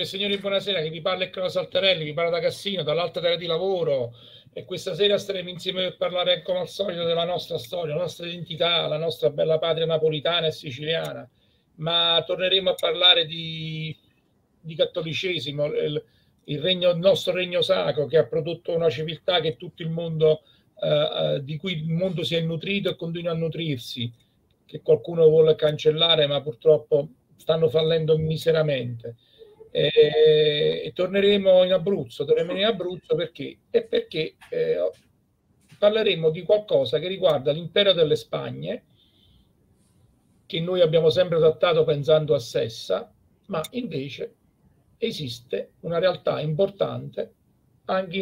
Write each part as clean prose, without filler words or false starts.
signori, buonasera, che vi parla è Carlo Saltarelli, vi parla da Cassino, dall'alta terra di lavoro, e questa sera staremo insieme per parlare come al solito della nostra storia, la nostra identità, la nostra bella patria napolitana e siciliana, ma torneremo a parlare di cattolicesimo, il nostro regno sacro che ha prodotto una civiltà che tutto il mondo, di cui il mondo si è nutrito e continua a nutrirsi, che qualcuno vuole cancellare, ma purtroppo stanno fallendo miseramente. E torneremo in Abruzzo perché? Perché parleremo di qualcosa che riguarda l'impero delle Spagne, che noi abbiamo sempre trattato pensando a Sessa, ma invece esiste una realtà importante anche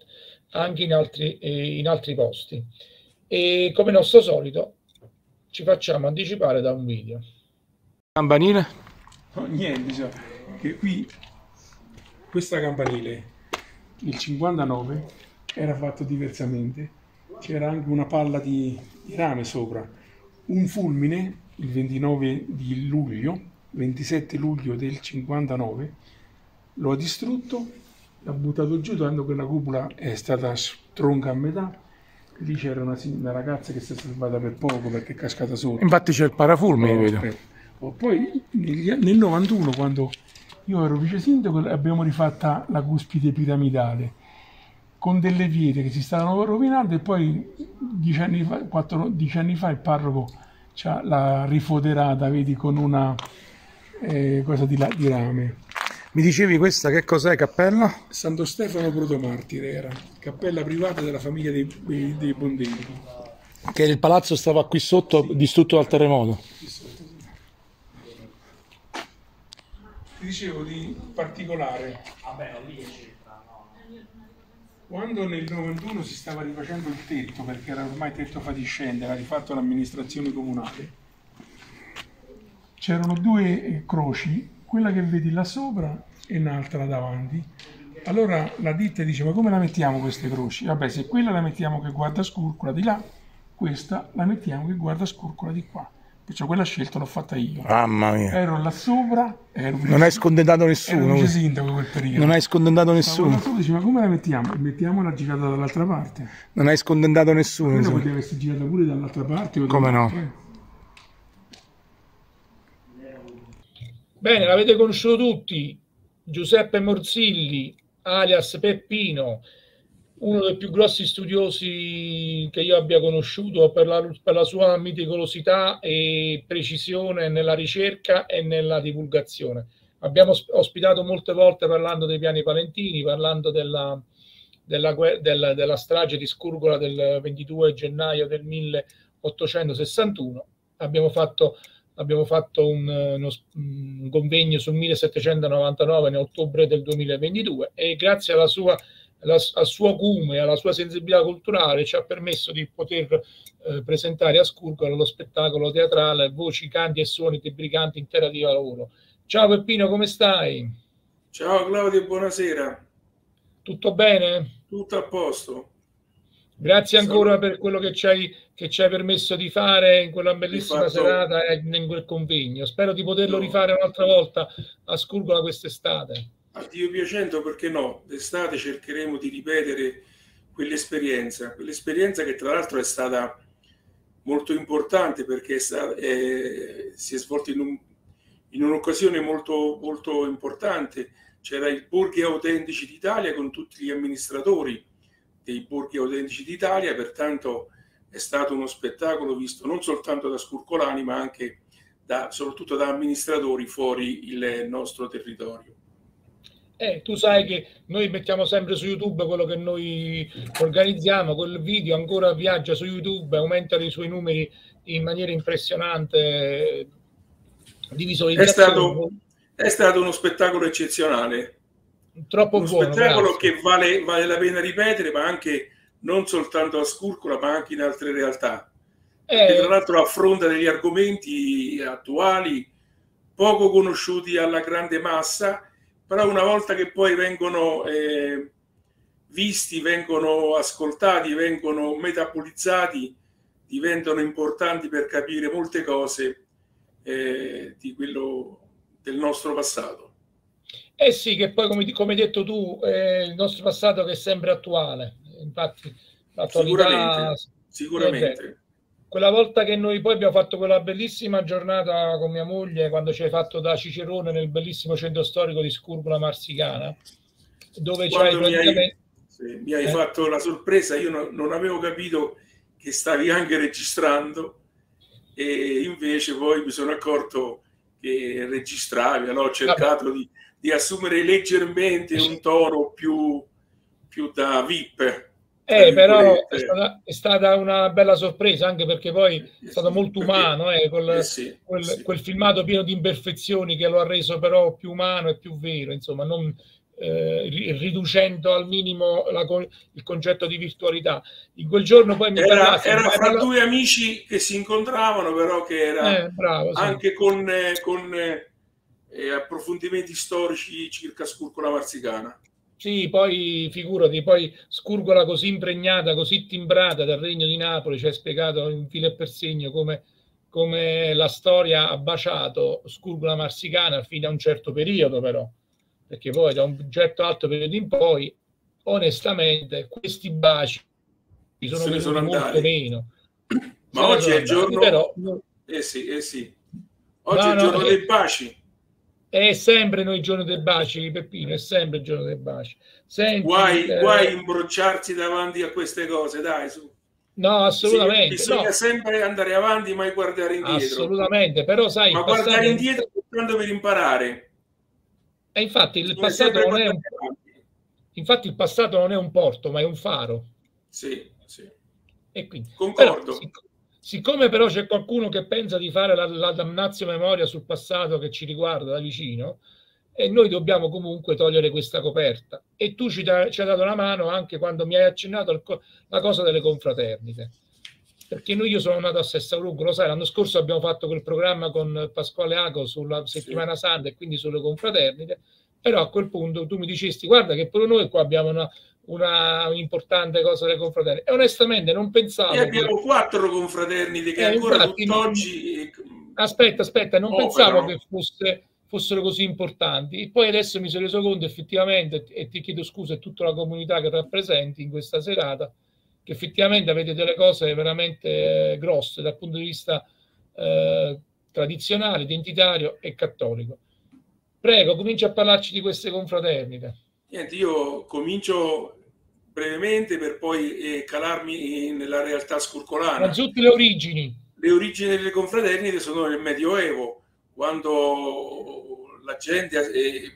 in altri posti. E come nostro solito ci facciamo anticipare da un video. Campanile? No, niente, cioè, che qui questa campanile nel 59 era fatto diversamente, c'era anche una palla di rame sopra, un fulmine il 29 di luglio, 27 luglio del 59, lo ha distrutto, l'ha buttato giù, tanto che la cupola è stata stronca a metà. Lì c'era una ragazza che si è salvata per poco perché è cascata sotto. Infatti c'è il parafulmine, vedo. Poi nel 91, quando io ero vice sindaco, abbiamo rifatta la cuspide piramidale con delle pietre che si stavano rovinando, e poi 10 anni fa il parroco l'ha rifoderata, vedi, con una cosa di rame. Mi dicevi questa che cos'è, cappella? Santo Stefano Protomartire era, cappella privata della famiglia dei Bondini. Che il palazzo stava qui sotto, sì, distrutto dal terremoto. Qui sotto, sì. Ti dicevo di particolare. Quando nel 91 si stava rifacendo il tetto, perché era ormai tetto fatiscente, era rifatto l'amministrazione comunale, c'erano due croci, quella che vedi là sopra e un'altra davanti. Allora la ditta dice: ma come la mettiamo queste croci? Vabbè, se quella la mettiamo che guarda scurcola di là, questa la mettiamo che guarda scurcola di qua. Perciò quella scelta l'ho fatta io. Mamma mia. Ero là sopra, non hai scontentato nessuno. Ero vice sindaco quel periodo. Non hai scontentato nessuno. Sopra, dice: ma come la mettiamo? Mettiamola girata dall'altra parte. Non hai scontentato nessuno. Quella poteva essere girata pure dall'altra parte. O come no? Bene, l'avete conosciuto tutti, Giuseppe Morsilli, alias Peppino, uno dei più grossi studiosi che io abbia conosciuto per la sua meticolosità e precisione nella ricerca e nella divulgazione. Abbiamo ospitato molte volte parlando dei piani palentini, parlando della strage di Scurgola del 22 gennaio del 1861. Abbiamo fatto un convegno sul 1799 in ottobre del 2022, e grazie al suo acume e alla sua sensibilità culturale ci ha permesso di poter presentare a Scurgola lo spettacolo teatrale Voci, canti e suoni debriganti in terra di lavoro. Ciao Peppino, come stai? Ciao Claudio, buonasera. Tutto bene? Tutto a posto. Grazie ancora per quello che ci hai permesso di fare in quella bellissima serata e in quel convegno. Spero di poterlo rifare un'altra volta a Scurgola quest'estate. A Dio piacendo, perché no? D'estate cercheremo di ripetere quell'esperienza che tra l'altro è stata molto importante, perché si è svolta in un'occasione molto, molto importante. C'era il Borghi Autentici d'Italia con tutti gli amministratori dei Borghi Autentici d'Italia, pertanto è stato uno spettacolo visto non soltanto da scurcolani, ma anche soprattutto da amministratori fuori il nostro territorio. Tu sai che noi mettiamo sempre su YouTube quello che noi organizziamo, quel video ancora viaggia su YouTube, aumenta i suoi numeri in maniera impressionante di visualizzazione. È stato uno spettacolo eccezionale. Troppo uno buono, spettacolo che vale la pena ripetere, ma anche non soltanto a Scurcola, ma anche in altre realtà. Che tra l'altro affronta degli argomenti attuali, poco conosciuti alla grande massa, però una volta che poi vengono visti, vengono ascoltati, vengono metabolizzati, diventano importanti per capire molte cose del nostro passato. Eh sì, che poi come hai detto tu, il nostro passato che è sempre attuale, infatti l'attualità Sicuramente, beh, sicuramente. quella volta che noi poi abbiamo fatto quella bellissima giornata con mia moglie, quando ci hai fatto da Cicerone nel bellissimo centro storico di Scurgola Marsicana, dove c'hai Quando praticamente... mi hai fatto la sorpresa, io non avevo capito che stavi anche registrando e invece poi mi sono accorto che registravi, allora ho Vabbè, cercato di assumere leggermente un tono più da VIP, tra però è virgolette. stata una bella sorpresa, anche perché poi è stato Sì, molto perché, umano, sì, sì. quel filmato pieno di imperfezioni che lo ha reso però più umano e più vero, insomma, non riducendo al minimo il concetto di virtualità. In quel giorno poi mi parlassi, Era fra due amici che si incontravano, però che era bravo, sì. anche con approfondimenti storici circa Scurgola Marsicana. Sì, poi figurati, poi Scurgola così impregnata, così timbrata dal Regno di Napoli, ci ha spiegato in filo e per segno come la storia ha baciato Scurgola Marsicana fino a un certo periodo, però, perché poi da un certo alto periodo in poi, onestamente, questi baci sono Se ne sono venuti molto andati. meno, Ma se ne oggi sono è il andati, però giorno, eh sì, oggi è no, il no, giorno dei baci. è sempre noi il giorno dei baci, Peppino, è sempre il giorno dei baci. Senti, Guai imbrocciarsi davanti a queste cose, dai, su. no, assolutamente, Bisogna no, sempre andare avanti, mai guardare indietro. assolutamente, però sai, Ma il passato guardare non... indietro è tanto per imparare. E infatti il Bisogna passato sempre non è guardare un... avanti. Infatti il passato non è un porto, ma è un faro. Sì, sì. E quindi, però, Concordo. siccome però c'è qualcuno che pensa di fare la damnatio memoria sul passato che ci riguarda da vicino, e noi dobbiamo comunque togliere questa coperta. E tu ci hai dato una mano anche quando mi hai accennato la cosa delle confraternite. Perché io sono nato a Sessalugo, lo sai, l'anno scorso abbiamo fatto quel programma con Pasquale Ago sulla Sì. settimana santa e quindi sulle confraternite, però a quel punto tu mi dicesti guarda che pure noi qua abbiamo un'importante cosa delle confraternite e onestamente non E pensavo che abbiamo 4 confraternite che ancora infatti tutt'oggi aspetta, non pensavo che operano. fossero così importanti. Poi adesso mi sono reso conto effettivamente, e ti chiedo scusa a tutta la comunità che rappresenti in questa serata, che effettivamente avete delle cose veramente grosse dal punto di vista eh, tradizionale, identitario e cattolico. Prego, comincia a parlarci di queste confraternite. Niente, io comincio brevemente per poi calarmi nella realtà scurcolana. Innanzitutto le origini. Le origini delle confraternite sono nel Medioevo, quando la gente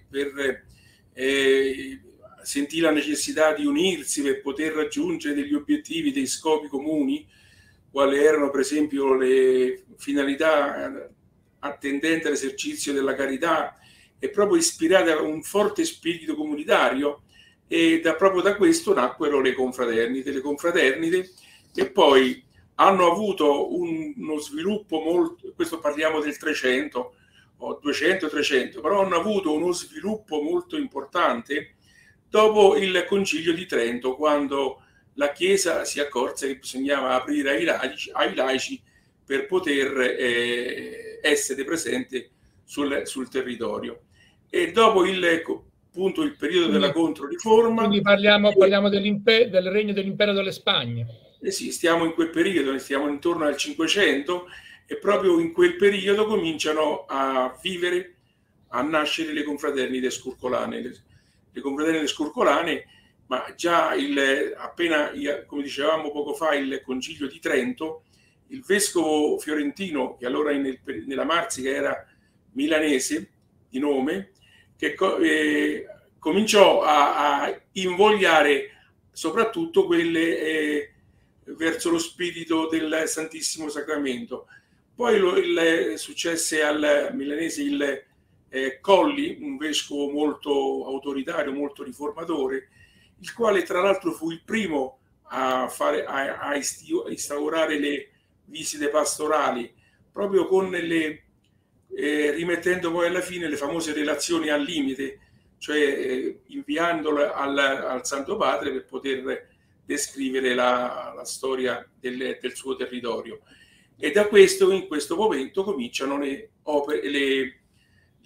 sentì la necessità di unirsi per poter raggiungere degli obiettivi, dei scopi comuni, quali erano per esempio le finalità attendenti all'esercizio della carità, e proprio ispirate a un forte spirito comunitario, e proprio da questo nacquero le confraternite che poi hanno avuto uno sviluppo molto, questo parliamo del 300 o 200-300, però hanno avuto uno sviluppo molto importante dopo il Concilio di Trento, quando la Chiesa si accorse che bisognava aprire ai laici per poter essere presente sul territorio. E dopo appunto, il periodo della Controriforma, Quindi parliamo del regno dell'impero delle Spagne. sì, stiamo in quel periodo, stiamo intorno al 500, e proprio in quel periodo cominciano a vivere, a nascere le confraternite scurcolane. Le confraternite scurcolane, ma già appena, come dicevamo poco fa, il Concilio di Trento, il vescovo fiorentino, che allora nella Marsica era milanese di nome, che cominciò a invogliare soprattutto quelle verso lo spirito del Santissimo Sacramento. Poi successe al milanese il Colli, un vescovo molto autoritario, molto riformatore, il quale tra l'altro fu il primo a instaurare le visite pastorali, proprio con rimettendo poi alla fine le famose relazioni al limite, cioè inviandole al Santo Padre per poter descrivere la storia del suo territorio. E da questo, in questo momento, cominciano le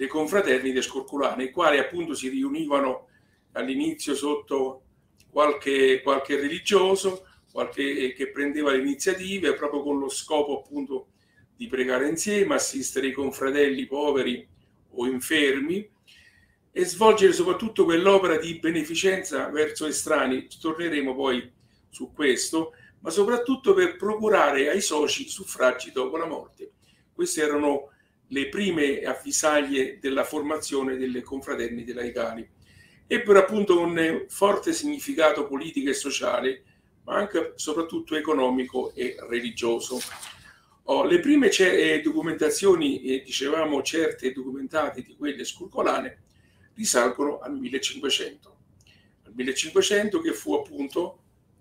le confraternite scorculane, i quali appunto si riunivano all'inizio sotto qualche religioso, che prendeva le iniziative proprio con lo scopo appunto di pregare insieme, assistere i confratelli poveri o infermi e svolgere soprattutto quell'opera di beneficenza verso estranei. Torneremo poi su questo, ma soprattutto per procurare ai soci suffragi dopo la morte. Queste erano le prime avvisaglie della formazione delle confraternite laicali. Ebbero appunto un forte significato politico e sociale, ma anche soprattutto economico e religioso. Le prime documentazioni, dicevamo certe e documentate di quelle scorculane, risalgono al 1500. Al 1500 che fu appunto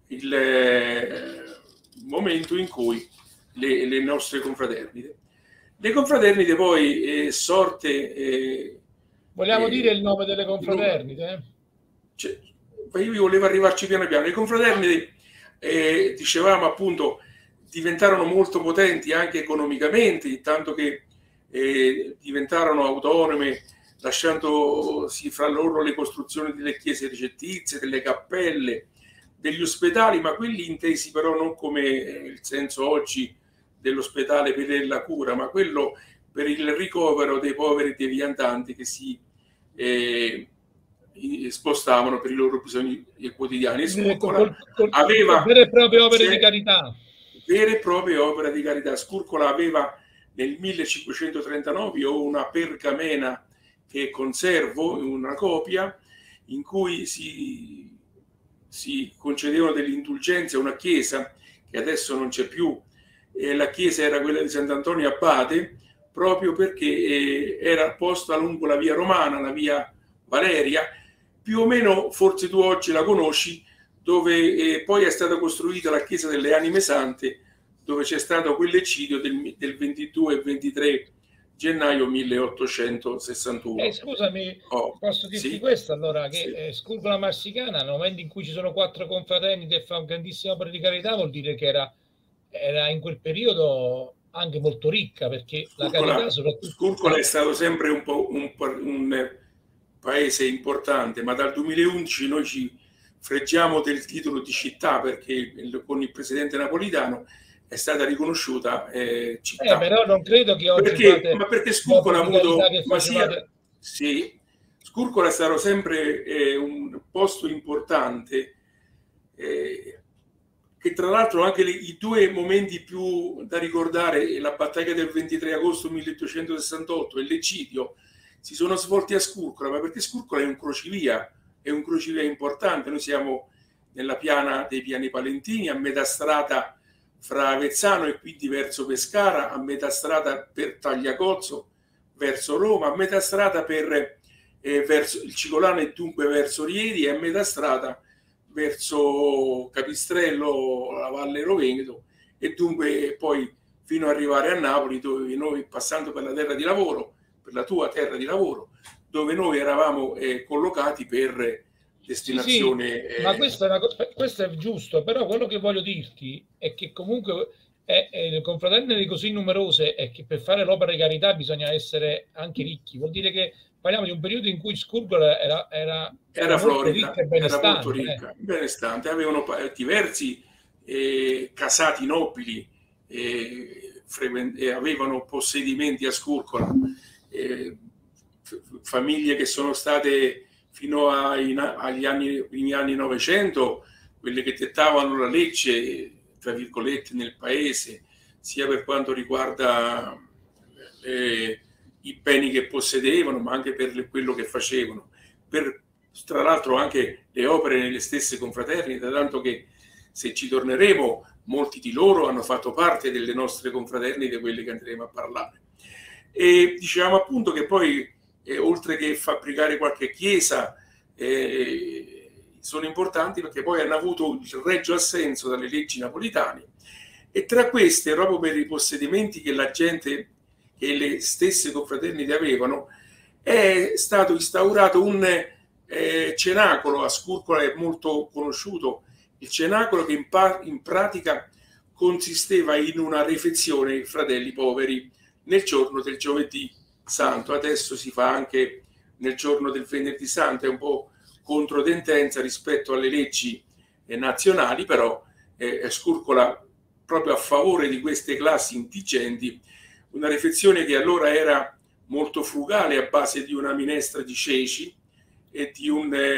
il momento in cui le nostre confraternite. Le confraternite poi sorte... Vogliamo dire il nome delle confraternite? Io volevo arrivarci piano piano. Le confraternite, dicevamo appunto, diventarono molto potenti anche economicamente, tanto che diventarono autonome, lasciandosi fra loro le costruzioni delle chiese ricettizie, delle cappelle, degli ospedali, ma quelli intesi però non come il senso oggi dell'ospedale per la cura, ma quello per il ricovero dei poveri deviantanti che si spostavano per i loro bisogni quotidiani. Aveva vere e proprie opere di carità. Vere e proprie opere di carità. Scurcola aveva nel 1539 una pergamena che conservo, una copia, in cui si concedevano delle indulgenze a una chiesa che adesso non c'è più. La chiesa era quella di Sant'Antonio Abate, proprio perché era posta lungo la via Romana, la via Valeria, più o meno forse tu oggi la conosci, dove poi è stata costruita la chiesa delle Anime Sante, dove c'è stato quell'eccidio del 22 e 23 gennaio 1861. Scusami, posso dirti questo allora, che Scurcola Marsicana, nel momento in cui ci sono 4 confraternite e fa un grandissima opera di carità, vuol dire che era in quel periodo anche molto ricca, perché la carità soprattutto... Scurcola è stato sempre un paese importante, ma dal 2011 noi ci freggiamo del titolo di città, perché con il presidente napolitano è stata riconosciuta città. Però non credo che oggi perché Scurcola ha avuto... Scurcola è stato sempre un posto importante, che tra l'altro anche i 2 momenti più da ricordare, la battaglia del 23 agosto 1268 e l'eccidio, si sono svolti a Scurcola, ma perché Scurcola è un crocevia importante. Noi siamo nella piana dei Piani Palentini, a metà strada fra Avezzano e quindi verso Pescara, a metà strada per Tagliacozzo verso Roma, a metà strada verso il Cicolano e dunque verso Rieti, e a metà strada verso Capistrello, la Valle Roveneto, e dunque poi fino ad arrivare a Napoli, dove noi, passando per la terra di lavoro, per la tua terra di lavoro, dove noi eravamo collocati per destinazione... Sì, ma questo è giusto, però quello che voglio dirti è che comunque le confraternite così numerose e che per fare l'opera di carità bisogna essere anche ricchi. Vuol dire che parliamo di un periodo in cui Scurcola era florida, era molto ricca, benestante. Avevano diversi casati nobili, avevano possedimenti a Scurcola, famiglie che sono state fino agli primi anni 900 quelle che dettavano la legge, tra virgolette, nel paese, sia per quanto riguarda i beni che possedevano, ma anche per quello che facevano, tra l'altro anche le opere nelle stesse confraternite, tanto che, se ci torneremo, molti di loro hanno fatto parte delle nostre confraternite, quelle che andremo a parlare. E diciamo appunto che poi, oltre che fabbricare qualche chiesa, sono importanti perché poi hanno avuto il regio assenso dalle leggi napolitane, e tra queste, proprio per i possedimenti che la gente e le stesse confraternite avevano, è stato instaurato un cenacolo. A Scurcola è molto conosciuto il cenacolo, che in pratica consisteva in una refezione ai fratelli poveri nel giorno del giovedì Santo, adesso si fa anche nel giorno del Venerdì Santo, è un po' controtendenza rispetto alle leggi nazionali, però Ascurcola proprio a favore di queste classi indigenti, una refezione che allora era molto frugale a base di una minestra di ceci e di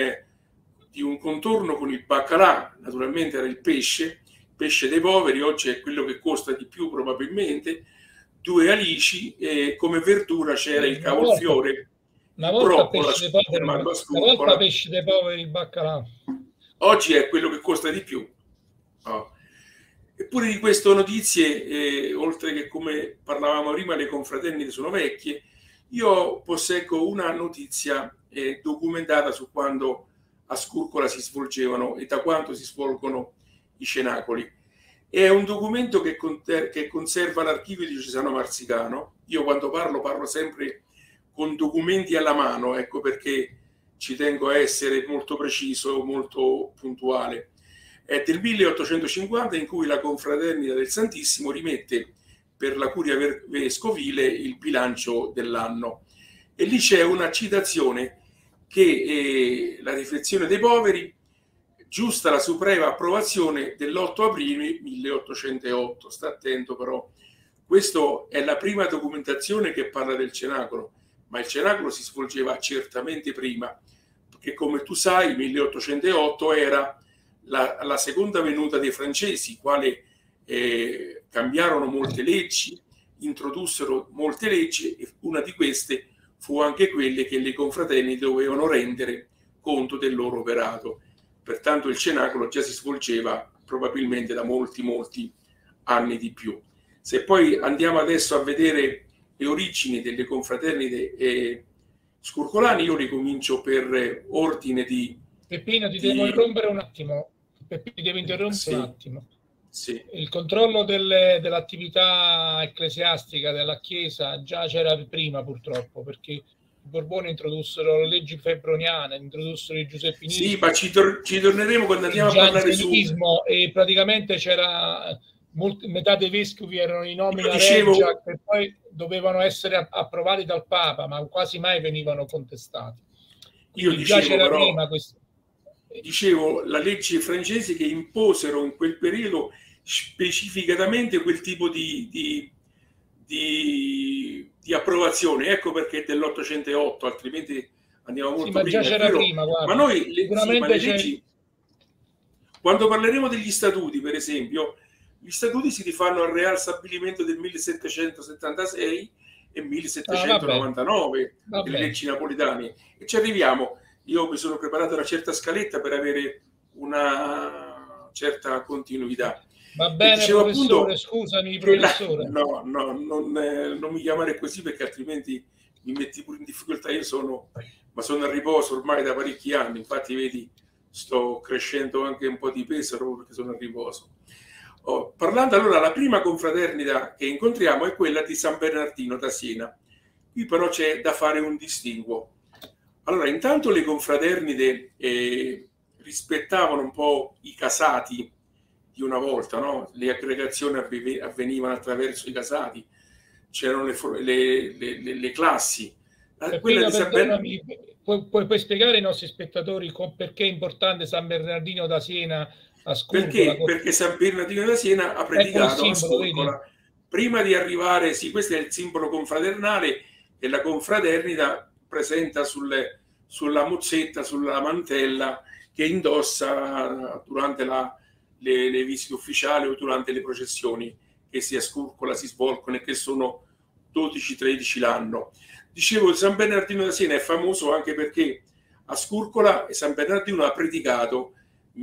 un contorno con il baccalà, naturalmente era il pesce dei poveri, oggi è quello che costa di più probabilmente, 2 alici e come verdura c'era il cavolfiore, una il volta broccolo, pesce dei poveri, una volta pesce dei poveri il baccalà. Oggi è quello che costa di più. Oh. Eppure di queste notizie, oltre che come parlavamo prima, le confraternite sono vecchie, io posseggo una notizia documentata su quando a Ascurcola si svolgevano e da quanto si svolgono i cenacoli. È un documento che conserva l'archivio diocesano marsicano. Io quando parlo sempre con documenti alla mano, ecco perché ci tengo a essere molto preciso, molto puntuale. È del 1850, in cui la Confraternita del Santissimo rimette per la curia vescovile il bilancio dell'anno. E lì c'è una citazione che la riflessione dei poveri giusta la suprema approvazione dell'8 aprile 1808. Sta attento però, questa è la prima documentazione che parla del cenacolo, ma il cenacolo si svolgeva certamente prima, perché come tu sai 1808 era la seconda venuta dei francesi, quali cambiarono molte leggi, introdussero molte leggi e una di queste fu anche quelle che le confraternite dovevano rendere conto del loro operato. Pertanto il cenacolo già si svolgeva probabilmente da molti anni di più. Se poi andiamo adesso a vedere le origini delle confraternite scurcolane, io ricomincio per ordine di... Peppino, ti devo interrompere un attimo. Peppino, devo interrompere sì, un attimo. Sì. Il controllo dell'attività ecclesiastica della Chiesa già c'era prima, purtroppo, perché i Borboni introdussero le leggi febroniane, introdussero il giuseppinismo. Sì, ma ci torneremo quando andiamo a parlare su... E praticamente c'era... metà dei vescovi erano in nomina reggia, che poi dovevano essere approvati dal Papa, ma quasi mai venivano contestati. Quindi io già c'era però, prima questo. Dicevo, la legge francese che imposero in quel periodo specificatamente quel tipo di approvazione. Ecco perché è dell'808, altrimenti andiamo molto prima. Già c'era prima, guarda. Ma noi ma le leggi, quando parleremo degli statuti, per esempio, gli statuti si rifanno al Real Stabilimento del 1776 e 1799, delle leggi napolitane, e ci arriviamo. Io mi sono preparato una certa scaletta per avere una certa continuità. Va bene, professore, appunto, scusami, professore. No, non mi chiamare così, perché altrimenti mi metti pure in difficoltà. Io sono a riposo ormai da parecchi anni, infatti vedi, sto crescendo anche un po' di peso proprio perché sono a riposo. Parlando allora, la prima confraternita che incontriamo è quella di San Bernardino da Siena. Qui però c'è da fare un distinguo. Allora, intanto le confraternite rispettavano un po' i casati di una volta, no? Le aggregazioni avvenivano attraverso i casati, c'erano le classi. Quella di San Bernardino... puoi spiegare ai nostri spettatori perché è importante San Bernardino da Siena a Ascurcola? Perché San Bernardino da Siena ha predicato a Ascurcola prima di arrivare, sì, questo è il simbolo confraternale che la confraternita presenta sulla mozzetta, sulla mantella che indossa durante le visite ufficiali o durante le processioni che a Ascurcola si svolgono e che sono 12-13 l'anno. Dicevo, San Bernardino da Siena è famoso anche perché a Ascurcola San Bernardino ha predicato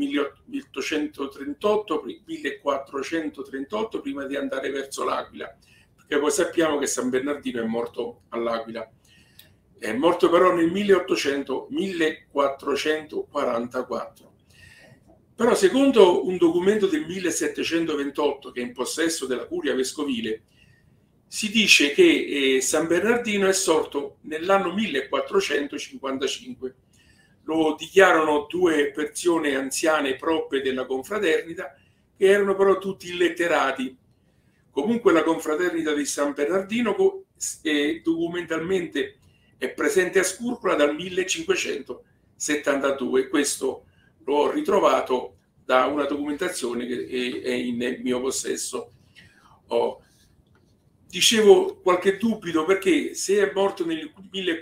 1438 prima di andare verso l'Aquila, perché poi sappiamo che San Bernardino è morto all'Aquila. È morto però nel 1444. Però secondo un documento del 1728 che è in possesso della curia vescovile, si dice che San Bernardino è sorto nell'anno 1455. Lo dichiarano 2 persone anziane proppe della confraternita, che erano però tutti illetterati. Comunque la confraternita di San Bernardino documentalmente è presente a Scurcola dal 1572. Questo l'ho ritrovato da una documentazione che è in mio possesso. Dicevo qualche dubito, perché se è morto nel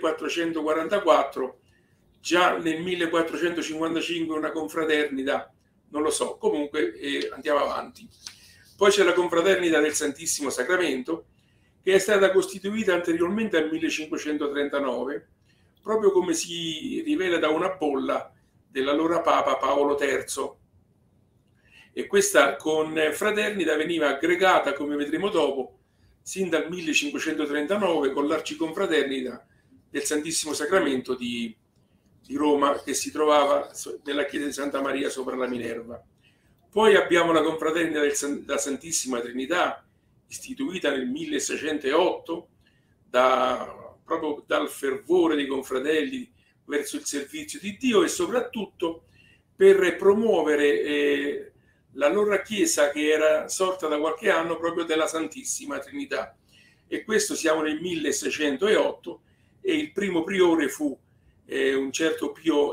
1444, già nel 1455 una confraternita, non lo so, comunque andiamo avanti. Poi c'è la confraternita del Santissimo Sacramento, che è stata costituita anteriormente al 1539, proprio come si rivela da una bolla dell'allora Papa Paolo III. E questa confraternita veniva aggregata, come vedremo dopo, sin dal 1539 con l'Arciconfraternita del Santissimo Sacramento di Roma, che si trovava nella chiesa di Santa Maria sopra la Minerva. Poi abbiamo la confraternita della Santissima Trinità, istituita nel 1608 proprio dal fervore dei confratelli verso il servizio di Dio, e soprattutto per promuovere la loro chiesa, che era sorta da qualche anno proprio della Santissima Trinità. E questo siamo nel 1608, e il primo priore fu un certo Pio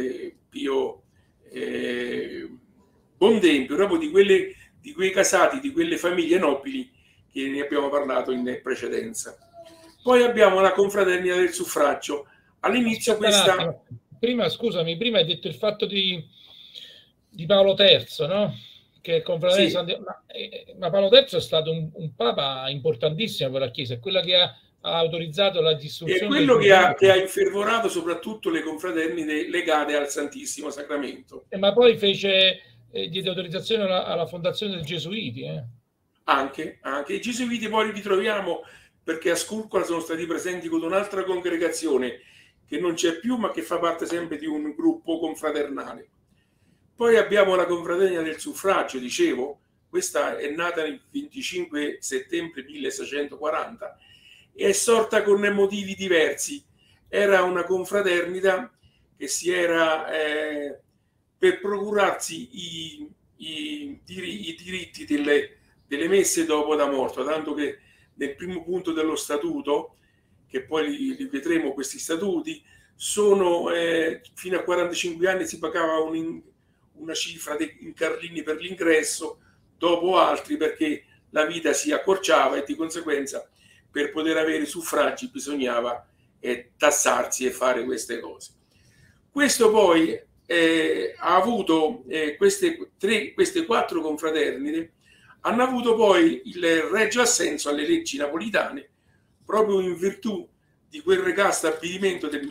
Bondempio, proprio di quei casati, di quelle famiglie nobili che ne abbiamo parlato in precedenza. Poi abbiamo la confraternita del suffragio. All'inizio questa... Prima, scusami, prima hai detto il fatto di Paolo III, no? Che confraternita sì. Ma Paolo III è stato un papa importantissimo per la Chiesa, è quella che ha autorizzato la distruzione. È quello che ha infervorato soprattutto le confraternite legate al Santissimo Sacramento. Ma poi diede autorizzazione alla fondazione dei Gesuiti. Anche i Gesuiti poi li ritroviamo, perché a Scurcola sono stati presenti con un'altra congregazione che non c'è più, ma che fa parte sempre di un gruppo confraternale. Poi abbiamo la confraternita del suffragio, dicevo, questa è nata il 25 settembre 1640 e è sorta con motivi diversi. Era una confraternita che si era per procurarsi i diritti delle messe dopo da morto, tanto che nel primo punto dello statuto, che poi li vedremo, questi statuti sono fino a 45 anni si pagava una cifra in carlini per l'ingresso, dopo altri perché la vita si accorciava, e di conseguenza per poter avere suffragi bisognava tassarsi e fare queste cose. Questo poi ha avuto queste quattro confraternite hanno avuto poi il regio assenso alle leggi napolitane, proprio in virtù di quel recato stabilimento del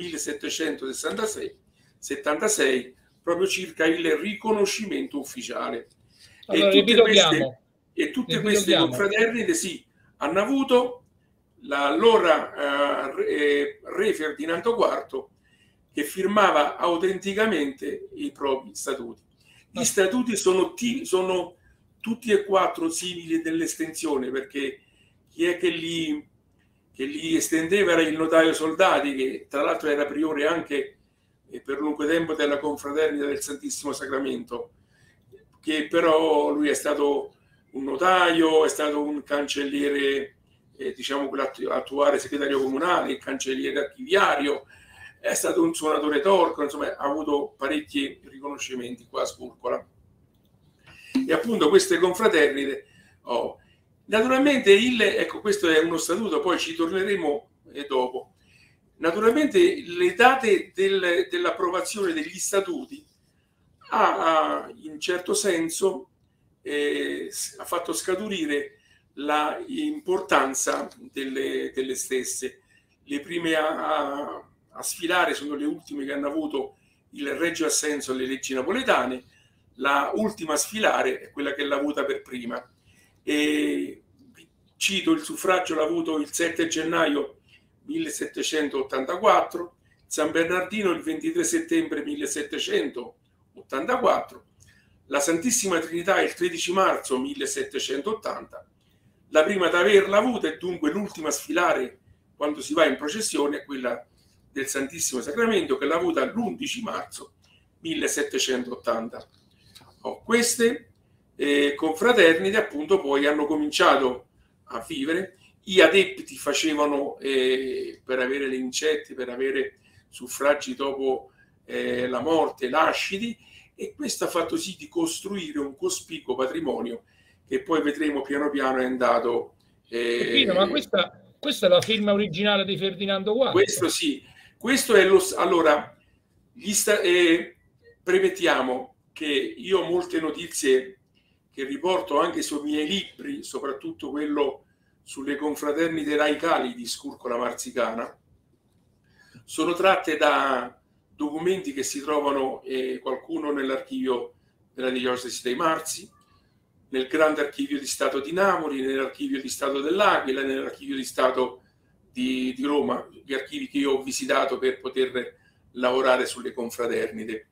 1776, proprio circa il riconoscimento ufficiale. Allora, e tutte queste confraternite sì, hanno avuto l'allora re Ferdinando IV, che firmava autenticamente i propri statuti. Gli statuti sono tutti e quattro simili dell'estensione, perché chi è che li estendeva era il notaio Soldati, che tra l'altro era priore anche per lungo tempo della confraternita del Santissimo Sacramento, che però lui è stato un notaio, è stato un cancelliere, diciamo l'attuale segretario comunale, il cancelliere archiviario, è stato un suonatore torco, insomma ha avuto parecchi riconoscimenti qua a Scurcola. E appunto queste confraternite, naturalmente ecco, questo è uno statuto, poi ci torneremo dopo. Naturalmente le date dell'approvazione degli statuti in certo senso ha fatto scaturire l'importanza delle stesse. Le prime a sfilare sono le ultime che hanno avuto il regio assenso alle leggi napoletane. La ultima a sfilare è quella che l'ha avuta per prima. E cito, il suffragio l'ha avuto il 7 gennaio 1784, San Bernardino il 23 settembre 1784, la Santissima Trinità il 13 marzo 1780. La prima ad averla avuta, e dunque l'ultima a sfilare quando si va in processione, è quella del Santissimo Sacramento, che l'ha avuta l'11 marzo 1780. Queste confraternite appunto poi hanno cominciato a vivere gli adepti facevano per avere le incette, per avere suffragi dopo la morte, lasciti, e questo ha fatto sì di costruire un cospicuo patrimonio che poi vedremo piano piano è andato. Ma questa è la firma originale di Ferdinando IV. Questo sì, questo è lo. Allora, premettiamo che io ho molte notizie che riporto anche sui miei libri, soprattutto quello sulle confraternite laicali di Scurcola Marzicana, sono tratte da documenti che si trovano qualcuno nell'archivio della diocesi dei Marzi, nel grande archivio di Stato di Napoli, nell'archivio di Stato dell'Aquila, nell'archivio di Stato di Roma, gli archivi che io ho visitato per poter lavorare sulle confraternite.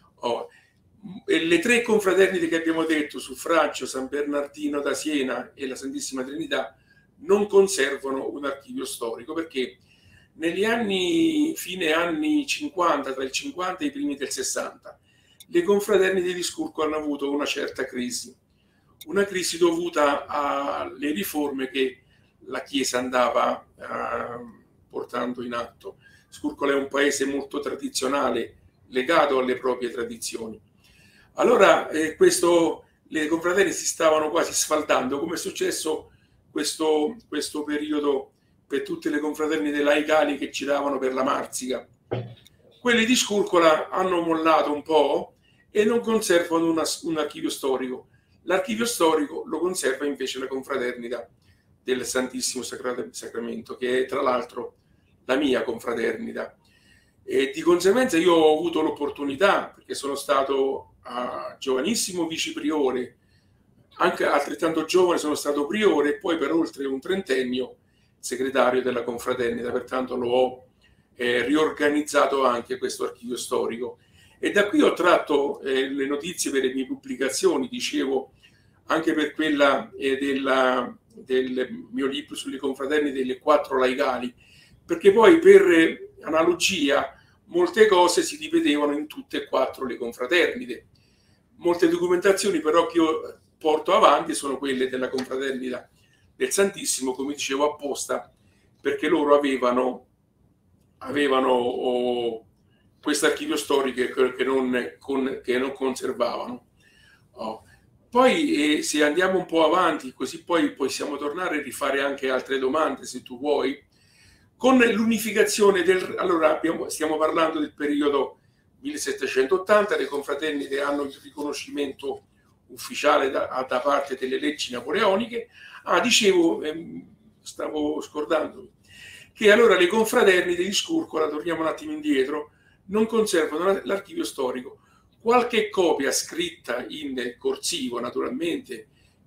E le 3 confraternite che abbiamo detto, Suffragio, San Bernardino da Siena e la Santissima Trinità, non conservano un archivio storico perché negli anni, fine anni 50, tra il 50 e i primi del 60, le confraternite di Scurco hanno avuto una certa crisi, una crisi dovuta alle riforme che la Chiesa andava portando in atto. Scurcola è un paese molto tradizionale, legato alle proprie tradizioni. Allora le confraternite si stavano quasi sfaldando, come è successo questo periodo per tutte le confraternite laicali che giravano per la Marsica. Quelli di Scurcola hanno mollato un po' e non conservano un archivio storico. L'archivio storico lo conserva invece la confraternita del Santissimo Sacramento, che è tra l'altro la mia confraternita. E di conseguenza io ho avuto l'opportunità, perché sono stato giovanissimo vicepriore, anche altrettanto giovane sono stato priore e poi per oltre un trentennio segretario della confraternita, pertanto lo ho riorganizzato anche questo archivio storico. E da qui ho tratto le notizie per le mie pubblicazioni, dicevo, anche per quella del mio libro sulle confraternite delle 4 laicali, perché poi per analogia molte cose si ripetevano in tutte e 4 le confraternite. Molte documentazioni però che io porto avanti sono quelle della confraternita del Santissimo, come dicevo apposta, perché loro avevano questo archivio storico che non conservavano. Poi se andiamo un po' avanti, così poi possiamo tornare e rifare anche altre domande, se tu vuoi. Con l'unificazione allora stiamo parlando del periodo 1780, le confraternite hanno il riconoscimento ufficiale da parte delle leggi napoleoniche. Dicevo, stavo scordando, che allora le confraternite di Scurcola, torniamo un attimo indietro, non conservano l'archivio storico. Qualche copia scritta in corsivo, naturalmente,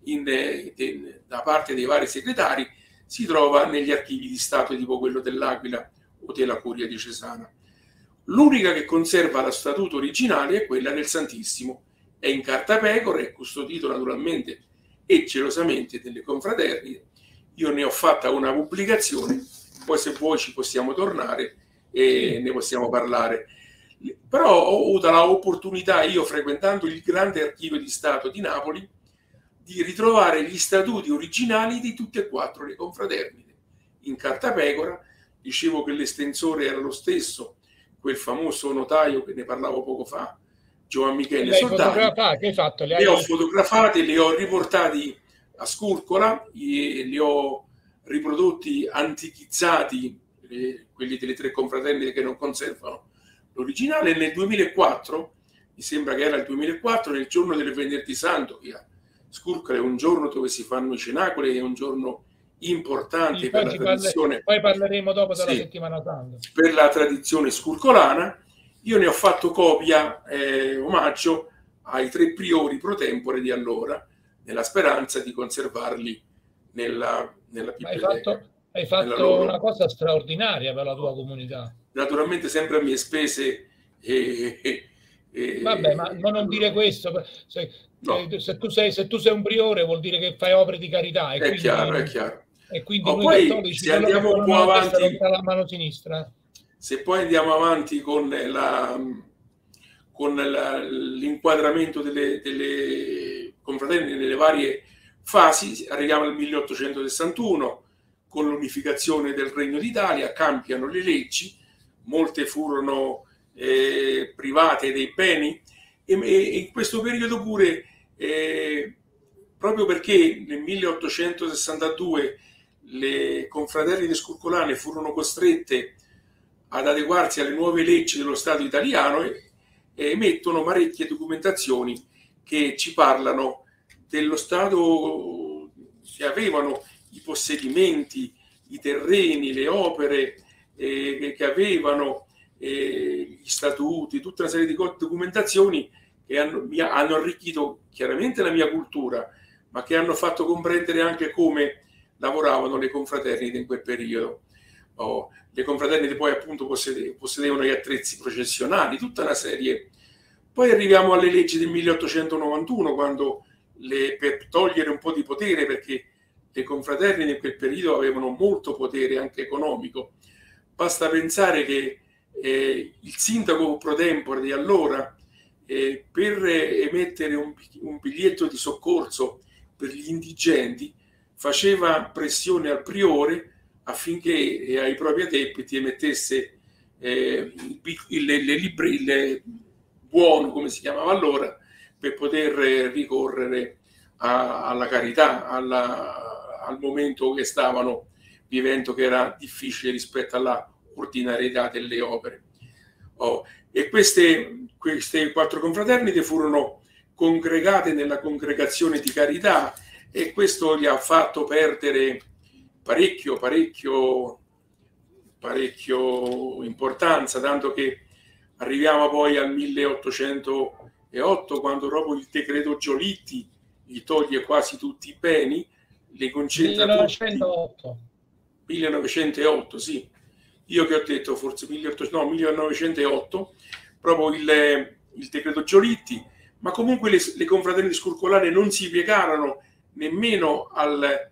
da parte dei vari segretari, si trova negli archivi di Stato tipo quello dell'Aquila o della Curia diocesana. L'unica che conserva lo statuto originale è quella del Santissimo. È in cartapecora, è custodito naturalmente e gelosamente delle confraternite. Io ne ho fatta una pubblicazione, poi se vuoi ci possiamo tornare e ne possiamo parlare. Però ho avuto l'opportunità, io frequentando il grande archivio di Stato di Napoli, di ritrovare gli statuti originali di tutte e 4 le confraternite. In cartapecora, dicevo che l'estensore era lo stesso, quel famoso notaio che ne parlavo poco fa, Giovan Michele Soldani. Che hai fatto? Le ho fotografate, le ho riportati a Scurcola, li ho riprodotti antichizzati, quelli delle 3 confraternite che non conservano l'originale. Nel 2004, mi sembra che era il 2004, nel giorno del Venerdì Santo, che a Scurcola è un giorno dove si fanno i cenacoli, è un giorno importante per la tradizione. Poi parleremo dopo della settimana santa. Per la tradizione scurcolana, io ne ho fatto copia, omaggio ai 3 priori pro tempore di allora, nella speranza di conservarli nella biblioteca. Hai fatto una cosa straordinaria per la tua comunità. Naturalmente sempre a mie spese. Vabbè, ma non dire questo. Se tu sei un priore vuol dire che fai opere di carità. È chiaro. E quindi noi poi, cattolici, se andiamo un po' avanti, la mano sinistra. Se poi andiamo avanti con l'inquadramento delle confraternite nelle varie fasi, arriviamo al 1861 con l'unificazione del Regno d'Italia, cambiano le leggi, molte furono private dei beni, e in questo periodo pure, proprio perché nel 1862 le confraternite escurcolane furono costrette ad adeguarsi alle nuove leggi dello Stato italiano, e emettono parecchie documentazioni che ci parlano dello Stato, che avevano i possedimenti, i terreni, le opere che avevano, gli statuti, tutta una serie di documentazioni che hanno arricchito chiaramente la mia cultura, ma che hanno fatto comprendere anche come lavoravano le confraternite in quel periodo. Le confraternite poi appunto possedevano gli attrezzi processionali, tutta una serie. Poi arriviamo alle leggi del 1891, quando per togliere un po' di potere, perché le confraternite in quel periodo avevano molto potere anche economico. Basta pensare che il sindaco pro tempore di allora, per emettere un biglietto di soccorso per gli indigenti, faceva pressione al priore affinché ai propri adepti emettesse il buono, come si chiamava allora, per poter ricorrere alla carità, al momento che stavano vivendo, che era difficile rispetto alla ordinarietà delle opere. E queste 4 confraternite furono congregate nella congregazione di carità, e questo gli ha fatto perdere parecchio importanza, tanto che arriviamo poi al 1808, quando proprio il decreto Giolitti gli toglie quasi tutti i beni, li concentra 1908. 1908, sì. Io che ho detto forse 1908, proprio il decreto Giolitti, ma comunque le confraternite escurcolane non si piegarono nemmeno al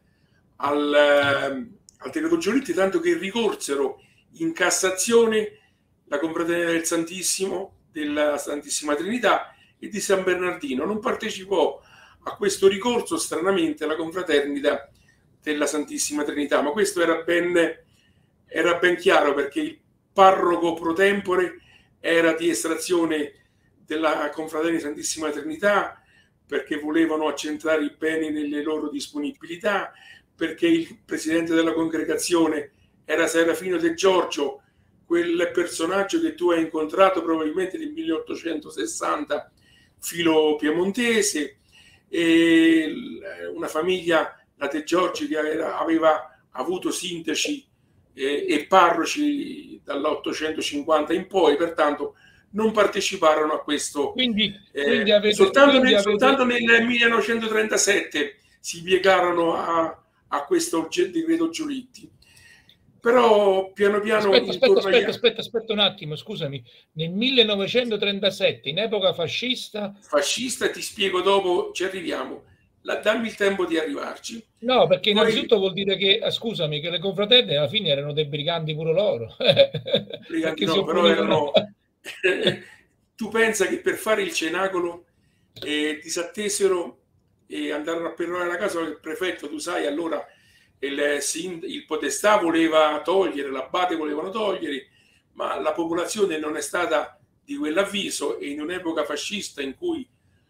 decreto Giolitti, tanto che ricorsero in Cassazione la confraternita del Santissimo, della Santissima Trinità e di San Bernardino. Non partecipò a questo ricorso, stranamente, la confraternita della Santissima Trinità, ma questo era ben chiaro, perché il parroco pro tempore era di estrazione della confraternita Santissima Trinità, perché volevano accentrare i beni nelle loro disponibilità, perché il presidente della congregazione era Serafino De Giorgio, quel personaggio che tu hai incontrato probabilmente nel 1860, filo piemontese, e una famiglia, la De Giorgi, che aveva avuto sindaci e parroci dall'850 in poi, pertanto non parteciparono a questo. Quindi soltanto nel 1937 si piegarono a questo decreto Giolitti. Però piano piano... Aspetta un attimo, scusami. Nel 1937, in epoca fascista... Fascista, ti spiego dopo, ci arriviamo. Dammi il tempo di arrivarci. No, perché innanzitutto vuol dire che, scusami, che le confraternite alla fine erano dei briganti pure loro. Briganti no, però erano... Tu pensa che per fare il cenacolo disattesero e andarono a perorare la casa del prefetto, tu sai, allora il podestà voleva togliere, l'abate volevano togliere, ma la popolazione non è stata di quell'avviso, e in un'epoca fascista in cui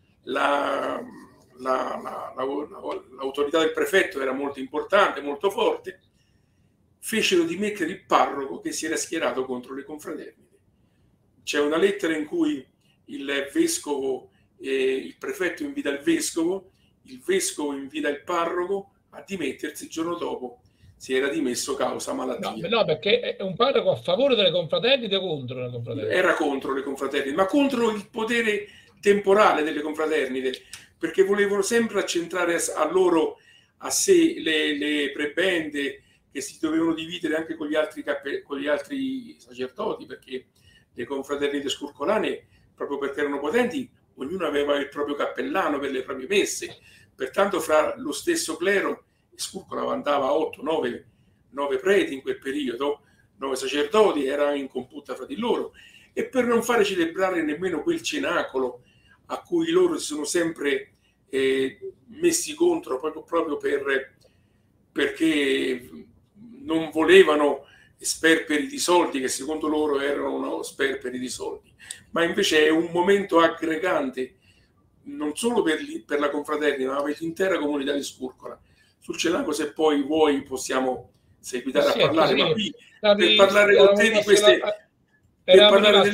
l'autorità del prefetto era molto importante, molto forte, fecero dimettere il parroco che si era schierato contro le confraternite. C'è una lettera in cui il vescovo, il prefetto invita il vescovo invita il parroco a dimettersi. Il giorno dopo si era dimesso causa malattia. No, perché è un parroco a favore delle confraternite o contro le confraternite? Era contro le confraternite, ma contro il potere temporale delle confraternite, perché volevano sempre accentrare a sé le prebende, che si dovevano dividere anche con gli altri sacerdoti, perché le confraternite escurcolane, proprio perché erano potenti, ognuno aveva il proprio cappellano per le proprie messe. Pertanto fra lo stesso clero escurcola andava a 8-9 preti in quel periodo, 9 sacerdoti, era in computa fra di loro, e per non fare celebrare nemmeno quel cenacolo a cui loro si sono sempre messi contro, proprio perché non volevano sperperi di soldi, che secondo loro erano sperperi di soldi, ma invece è un momento aggregante non solo per la confraternita, ma per l'intera comunità di Scurcola. Sul Cenaco, se poi vuoi, possiamo seguitare a parlare, ma qui per parlare con te di queste, per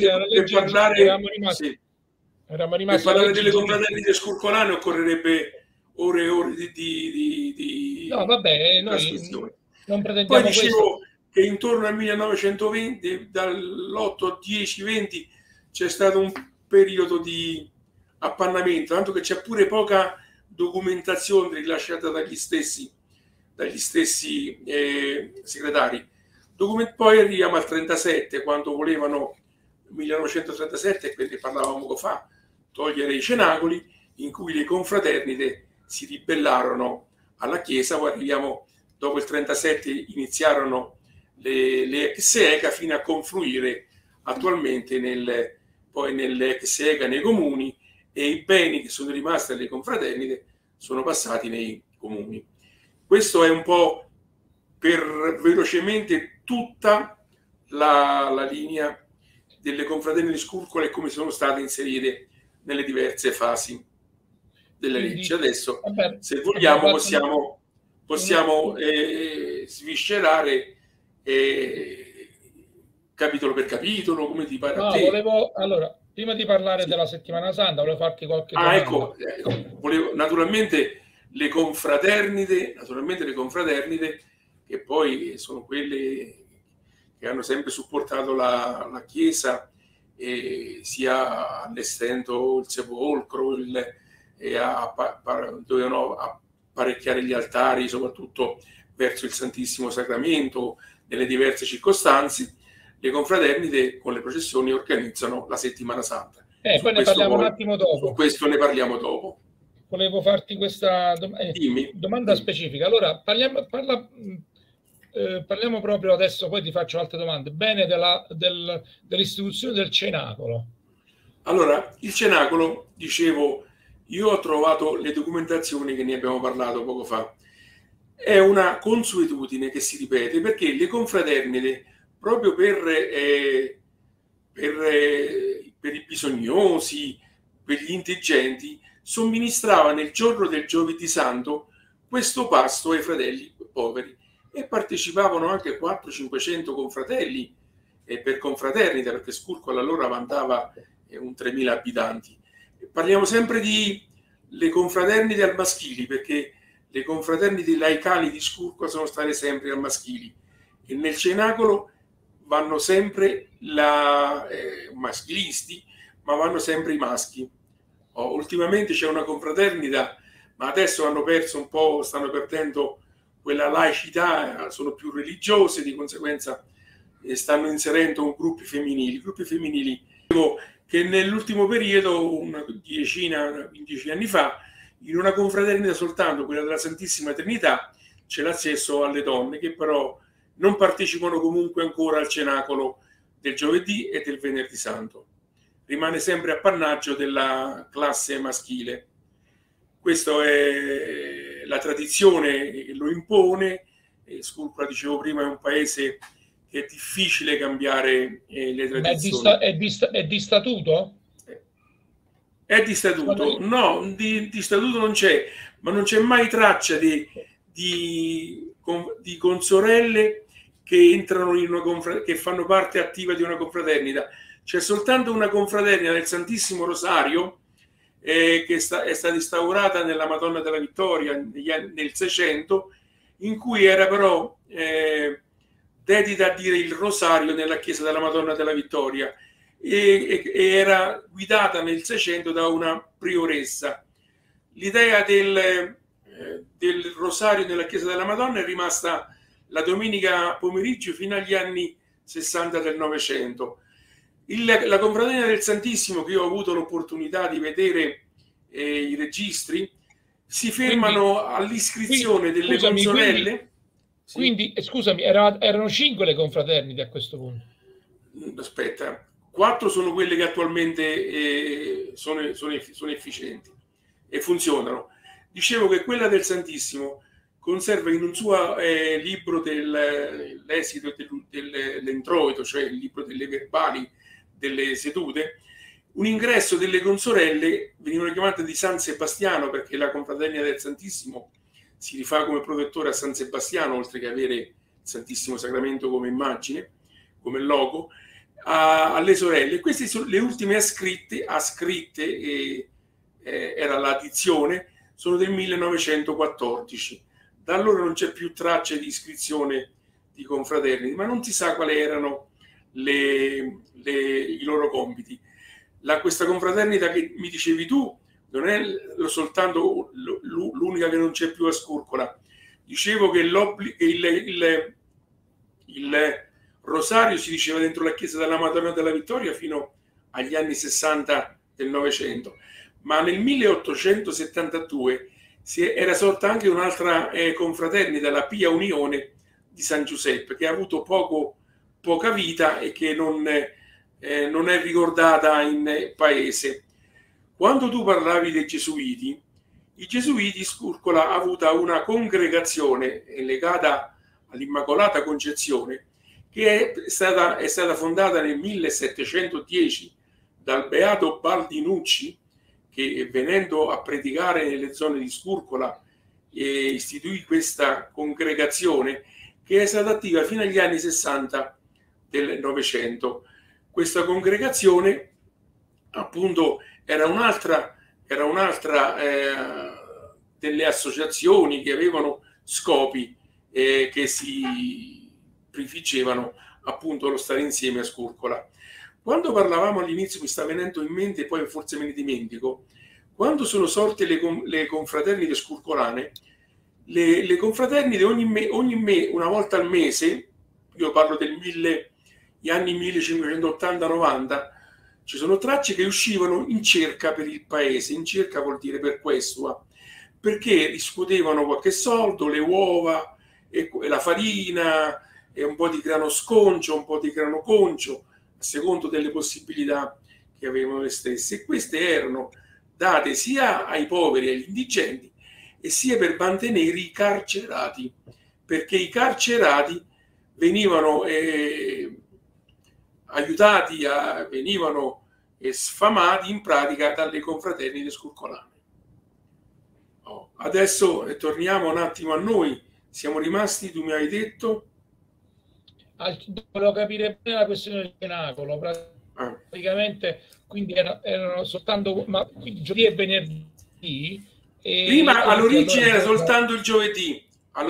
parlare delle confraternite scurcolane occorrerebbe ore e ore di no, vabbè, noi non pretendiamo. Poi dicevo che intorno al 1920, dall'8 al 10-20, c'è stato un periodo di appannamento, tanto che c'è pure poca documentazione rilasciata dagli stessi segretari. Poi arriviamo al 37, quando volevano, 1937, quindi parlavamo poco fa, togliere i cenacoli, in cui le confraternite si ribellarono alla Chiesa. Poi arriviamo, dopo il 37 iniziarono le ex ega, fino a confluire attualmente nelle ex ega nei comuni, e i beni che sono rimasti alle confraternite sono passati nei comuni. Questo è un po' per velocemente tutta la linea delle confraternite di Scurcola e come sono state inserite nelle diverse fasi delle leggi. Adesso, se vogliamo, possiamo sviscerare capitolo per capitolo, come ti pare a te. Allora, prima di parlare della settimana santa, volevo farti qualche domanda. Ecco, naturalmente le confraternite, che poi sono quelle che hanno sempre supportato la Chiesa, sia allestendo il sepolcro, dovevano apparecchiare gli altari, soprattutto verso il Santissimo Sacramento, nelle diverse circostanze. Le confraternite con le processioni organizzano la settimana santa. Poi ne parliamo un attimo dopo. Su questo ne parliamo dopo. Volevo farti questa domanda specifica. Allora, parliamo proprio adesso, poi ti faccio altre domande. Bene, dell'istituzione del cenacolo. Allora, il cenacolo, dicevo, io ho trovato le documentazioni che ne abbiamo parlato poco fa. È una consuetudine che si ripete, perché le confraternite, proprio per i bisognosi, per gli indigenti, somministrava nel giorno del Giovedì Santo questo pasto ai fratelli poveri, e partecipavano anche 400-500 confratelli per confraternita, perché Scurcola allora vantava un 3.000 abitanti. Parliamo sempre di le confraternite al maschili, perché le confraternite laicali di Scurcola sono state sempre al maschili, e nel cenacolo vanno sempre maschilisti, ma vanno sempre i maschi. Ultimamente c'è una confraternita, ma adesso hanno perso un po', stanno perdendo quella laicità, sono più religiose, di conseguenza stanno inserendo gruppi femminili che nell'ultimo periodo, una 10-15 anni fa, in una confraternita soltanto, quella della Santissima Trinità, c'è l'accesso alle donne, che però non partecipano comunque ancora al cenacolo del giovedì e del venerdì santo. Rimane sempre appannaggio della classe maschile. Questo è la tradizione che lo impone. Scurcola, dicevo prima, è un paese che è difficile cambiare le tradizioni. È di statuto? È di statuto? No, di statuto non c'è, ma non c'è mai traccia di consorelle che entrano che fanno parte attiva di una confraternita. C'è soltanto una confraternita del Santissimo Rosario, che è stata instaurata nella Madonna della Vittoria nel 600, in cui era però dedita a dire il rosario nella chiesa della Madonna della Vittoria, e era guidata nel 600 da una prioressa. L'idea del rosario nella chiesa della Madonna è rimasta la domenica pomeriggio fino agli anni 60 del Novecento. La confraternita del Santissimo, che io ho avuto l'opportunità di vedere i registri, si fermano all'iscrizione delle consorelle. Quindi, scusami, erano 5 le confraternite a questo punto? Aspetta, 4 sono quelle che attualmente sono efficienti e funzionano. Dicevo che quella del Santissimo conserva in un suo libro dell'esito dell'introito, cioè il libro delle verbali delle sedute, un ingresso delle consorelle, venivano chiamate di San Sebastiano perché la confraternita del Santissimo si rifà come protettore a San Sebastiano, oltre che avere il Santissimo Sacramento come immagine, come logo, alle sorelle. Queste sono le ultime ascritte era l'addizione, sono del 1914. Da allora non c'è più traccia di iscrizione di confraternite, ma non si sa quali erano i loro compiti. Questa confraternita che mi dicevi tu non è soltanto l'unica che non c'è più a Scurcola. Dicevo che il rosario si diceva dentro la chiesa della Madonna della Vittoria fino agli anni 60 del Novecento, ma nel 1872 era sorta anche un'altra confraternita, la Pia Unione di San Giuseppe, che ha avuto poca vita e che non è ricordata in paese. Quando tu parlavi dei Gesuiti, i Gesuiti, Scurcola ha avuto una congregazione legata all'Immacolata Concezione che è stata fondata nel 1710 dal beato Baldinucci, che venendo a predicare nelle zone di Scurcola istituì questa congregazione che è stata attiva fino agli anni 60 del Novecento. Questa congregazione appunto era un'altra delle associazioni che avevano scopi che si prefiggevano appunto lo stare insieme a Scurcola. Quando parlavamo all'inizio mi sta venendo in mente, poi forse me ne dimentico, quando sono sorte le confraternite scurcolane, le confraternite una volta al mese, io parlo degli anni 1580-90, ci sono tracce che uscivano in cerca per il paese, in cerca vuol dire per Questua, perché riscuotevano qualche soldo, le uova, e la farina, e un po' di grano sconcio, un po' di grano concio, a secondo delle possibilità che avevano le stesse. E queste erano date sia ai poveri e agli indigenti, e sia per mantenere i carcerati, perché i carcerati venivano aiutati, venivano sfamati in pratica dalle confraternite scurcolane. Adesso torniamo un attimo a noi. Siamo rimasti, tu mi hai detto? Volevo capire bene la questione del cenacolo. Praticamente, quindi erano soltanto giovedì e venerdì. Prima all'origine era soltanto il giovedì.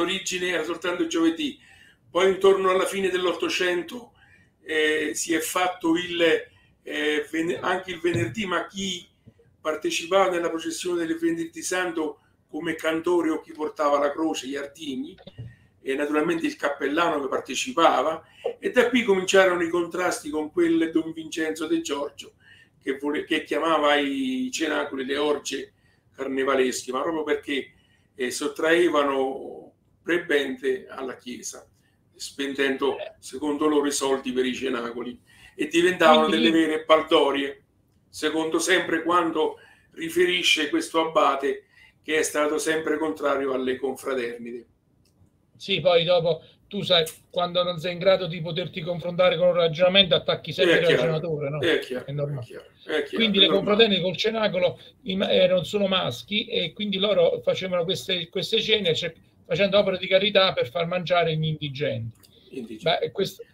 Poi intorno alla fine dell'Ottocento si è fatto anche il venerdì, ma chi partecipava nella processione del venerdì santo come cantore o chi portava la croce, gli artigli, e naturalmente il cappellano che partecipava, e da qui cominciarono i contrasti con quel Don Vincenzo De Giorgio che chiamava i cenacoli le orge carnevalesche, ma proprio perché sottraevano prebende alla Chiesa, spendendo secondo loro i soldi per i cenacoli, e diventavano delle vere baldorie, secondo sempre quando riferisce questo abate, che è stato sempre contrario alle confraternite. Sì, poi dopo tu sai, quando non sei in grado di poterti confrontare con un ragionamento, attacchi sempre il ragionatore, no? È normale. Quindi le confraternite col cenacolo non sono maschi, e quindi loro facevano queste cene, facendo opere di carità per far mangiare gli indigenti. Beh,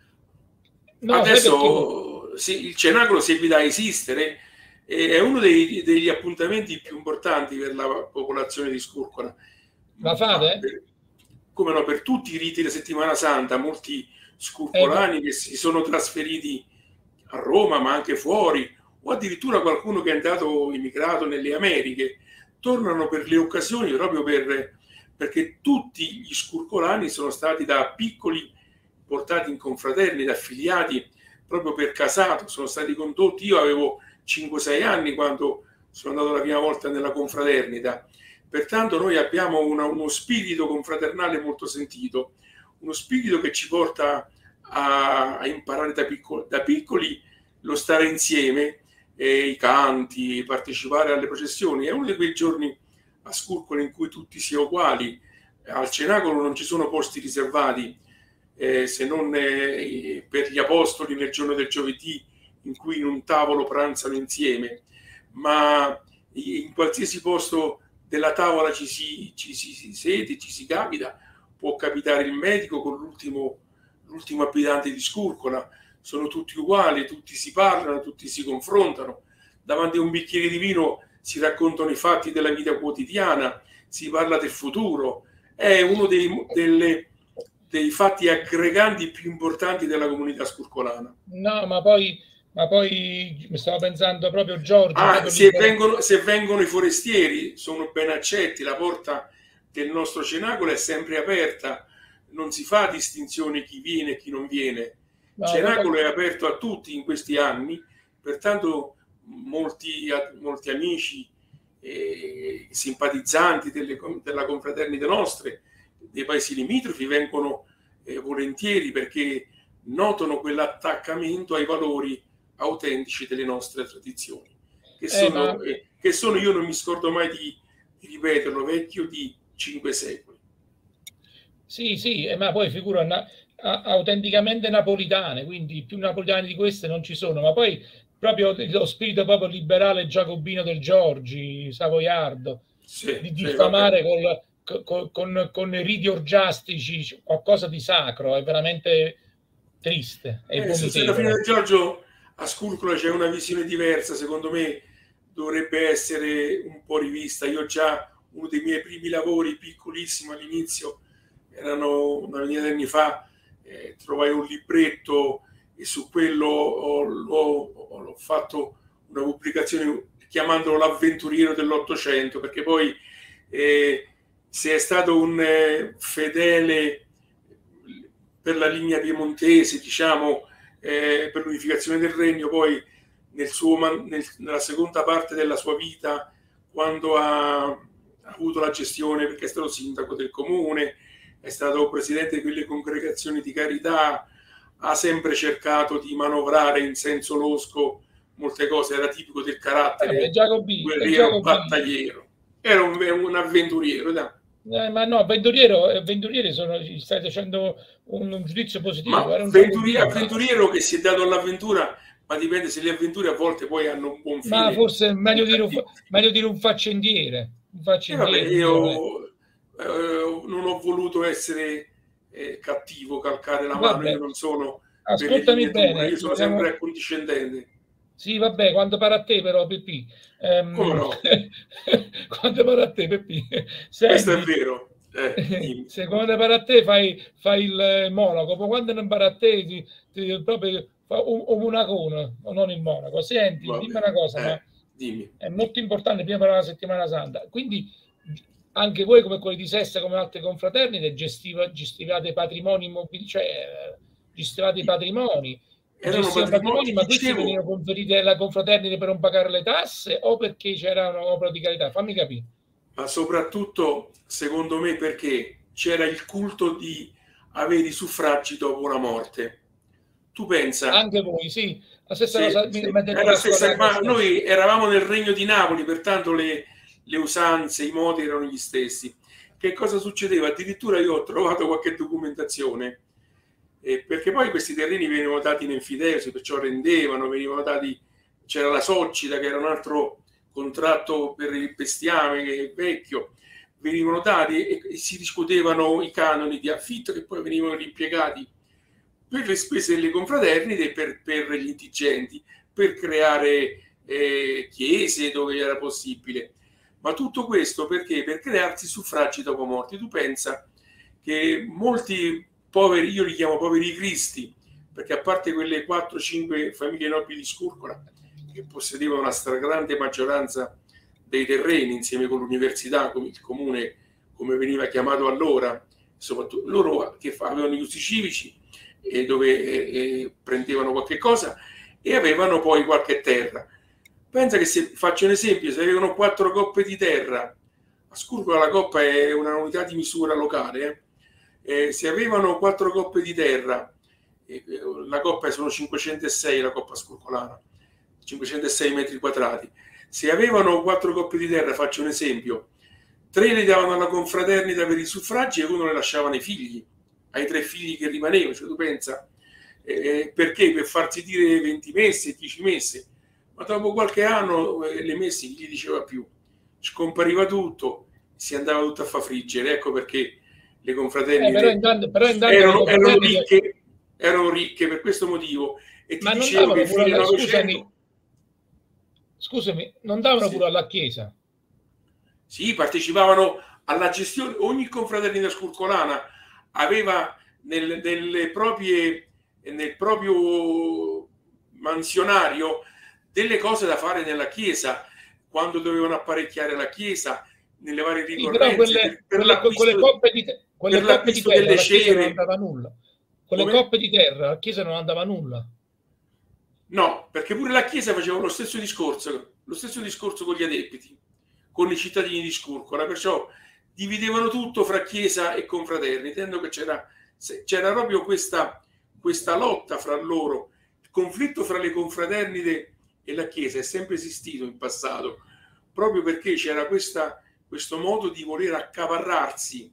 adesso sì, il cenacolo seguita a esistere, è uno degli appuntamenti più importanti per la popolazione di Scurcola. La fate? Come no, per tutti i riti della settimana santa, molti scurcolani che si sono trasferiti a Roma, ma anche fuori, o addirittura qualcuno che è andato immigrato nelle Americhe, tornano per le occasioni proprio perché tutti gli scurcolani sono stati da piccoli portati in confraternita, affiliati proprio per casato, sono stati condotti. Io avevo 5-6 anni quando sono andato la prima volta nella confraternita. Pertanto noi abbiamo uno spirito confraternale molto sentito, uno spirito che ci porta a imparare da piccoli lo stare insieme, i canti, partecipare alle processioni. È uno di quei giorni a Scurcola in cui tutti si è uguali, al cenacolo non ci sono posti riservati, se non per gli apostoli nel giorno del giovedì, in cui in un tavolo pranzano insieme, ma in qualsiasi posto della tavola ci si siede, ci si capita. Può capitare il medico con l'ultimo abitante di Scurcola, sono tutti uguali, tutti si parlano, tutti si confrontano, davanti a un bicchiere di vino si raccontano i fatti della vita quotidiana, si parla del futuro. È uno dei fatti aggreganti più importanti della comunità scurcolana. No, ma poi mi stavo pensando proprio Giorgio. Se vengono i forestieri sono ben accetti, la porta del nostro cenacolo è sempre aperta, non si fa distinzione chi viene e chi non viene. Il cenacolo è aperto a tutti in questi anni, pertanto molti amici simpatizzanti della confraternita nostre, dei paesi limitrofi, vengono volentieri, perché notano quell'attaccamento ai valori autentici delle nostre tradizioni, che sono, io non mi scordo mai di ripeterlo, vecchio di 5 secoli. Sì, ma poi figura autenticamente napolitane, quindi più napolitane di queste non ci sono, ma poi proprio lo spirito proprio liberale giacobino del Giorgi, savoiardo, di diffamare con riti orgiastici qualcosa di sacro, è veramente triste. Alla fine del Giorgio a Scurcola c'è una visione diversa, secondo me dovrebbe essere un po' rivista. Io già uno dei miei primi lavori, piccolissimo all'inizio, erano una ventina di anni fa, trovai un libretto e su quello ho fatto una pubblicazione chiamandolo l'avventuriero dell'800, perché poi se è stato un fedele per la linea piemontese, diciamo, per l'unificazione del regno, poi nella seconda parte della sua vita, quando ha avuto la gestione, perché è stato sindaco del comune, è stato presidente di quelle congregazioni di carità, ha sempre cercato di manovrare in senso losco molte cose, era tipico del carattere guerriero battagliero, era un avventuriero, dai. Ma no, avventurieri stai facendo un giudizio positivo. Ma avventuriero che si è dato all'avventura, ma dipende se le avventure a volte poi hanno un buon fine. Ma forse è meglio dire un faccendiere. Vabbè, io non ho voluto essere cattivo, calcare la mano, io non sono ascoltami bene, io sono sempre accondiscendente. Sì, vabbè, quando parla a te però, Peppi. Come no? Quando parla a te, Peppi. Questo è vero. Se quando parla a te fai il monaco, poi quando non parla a te ti proprio fa un monacone, non il monaco. Senti, dimmi una cosa, ma dimmi. È molto importante prima per la settimana santa. Quindi anche voi, come quelli di Sesta, come altre confraternite, gestivate patrimoni immobili, cioè gestivate i patrimoni. Ma questi venivano conferiti alla confraternita per non pagare le tasse o perché c'era un'opera di carità? Fammi capire. Ma soprattutto, secondo me, perché c'era il culto di avere i suffragi dopo la morte. Tu pensa... Anche voi, sì. La stessa cosa. È la stessa, ma noi eravamo nel regno di Napoli, pertanto le usanze, i modi erano gli stessi. Che cosa succedeva? Addirittura io ho trovato qualche documentazione, perché poi questi terreni venivano dati in enfiteusi, perciò rendevano, venivano dati, c'era la Soccida che era un altro contratto per il bestiame che è vecchio, venivano dati e si discutevano i canoni di affitto che poi venivano ripiegati per le spese delle confraternite, per gli indigenti, per creare chiese dove era possibile. Ma tutto questo perché? Per crearsi suffragi dopo morti. Tu pensa che molti poveri, io li chiamo poveri cristi, perché a parte quelle 4-5 famiglie nobili di Scurcola che possedevano la stragrande maggioranza dei terreni insieme con l'università, come il comune, come veniva chiamato allora, soprattutto loro che avevano gli usi civici e dove prendevano qualche cosa e avevano poi qualche terra. Pensa che, se faccio un esempio, se avevano 4 coppe di terra, a Scurcola la coppa è una unità di misura locale, se avevano 4 coppe di terra, la coppa sono 506, la coppa scurcolana, 506 metri quadrati, se avevano 4 coppe di terra, faccio un esempio, 3 le davano alla confraternita per i suffragi e 1 le lasciavano ai figli, ai 3 figli che rimanevano. Cioè, tu pensa, perché? Per farsi dire 20 messe, 10 messe, ma dopo qualche anno le messe gli diceva più, scompariva tutto, si andava tutto a far friggere. Ecco perché le confraternite erano ricche per questo motivo. E ti dicevo che fino al Novecento... Scusami, non davano pure alla Chiesa? Sì, partecipavano alla gestione. Ogni confraternita scurcolana aveva nel proprio mansionario delle cose da fare nella chiesa, quando dovevano apparecchiare la chiesa, nelle varie ricorrenze, quelle coppe di terra delle cere. Non andava nulla. Coppe di terra la chiesa non andava nulla. No, perché pure la chiesa faceva lo stesso discorso con gli adepti, con i cittadini di Scurcola, perciò dividevano tutto fra chiesa e confraterni, intendo che c'era proprio questa lotta fra loro. Il conflitto fra le confraternite e la chiesa è sempre esistito in passato, proprio perché c'era questo modo di voler accaparrarsi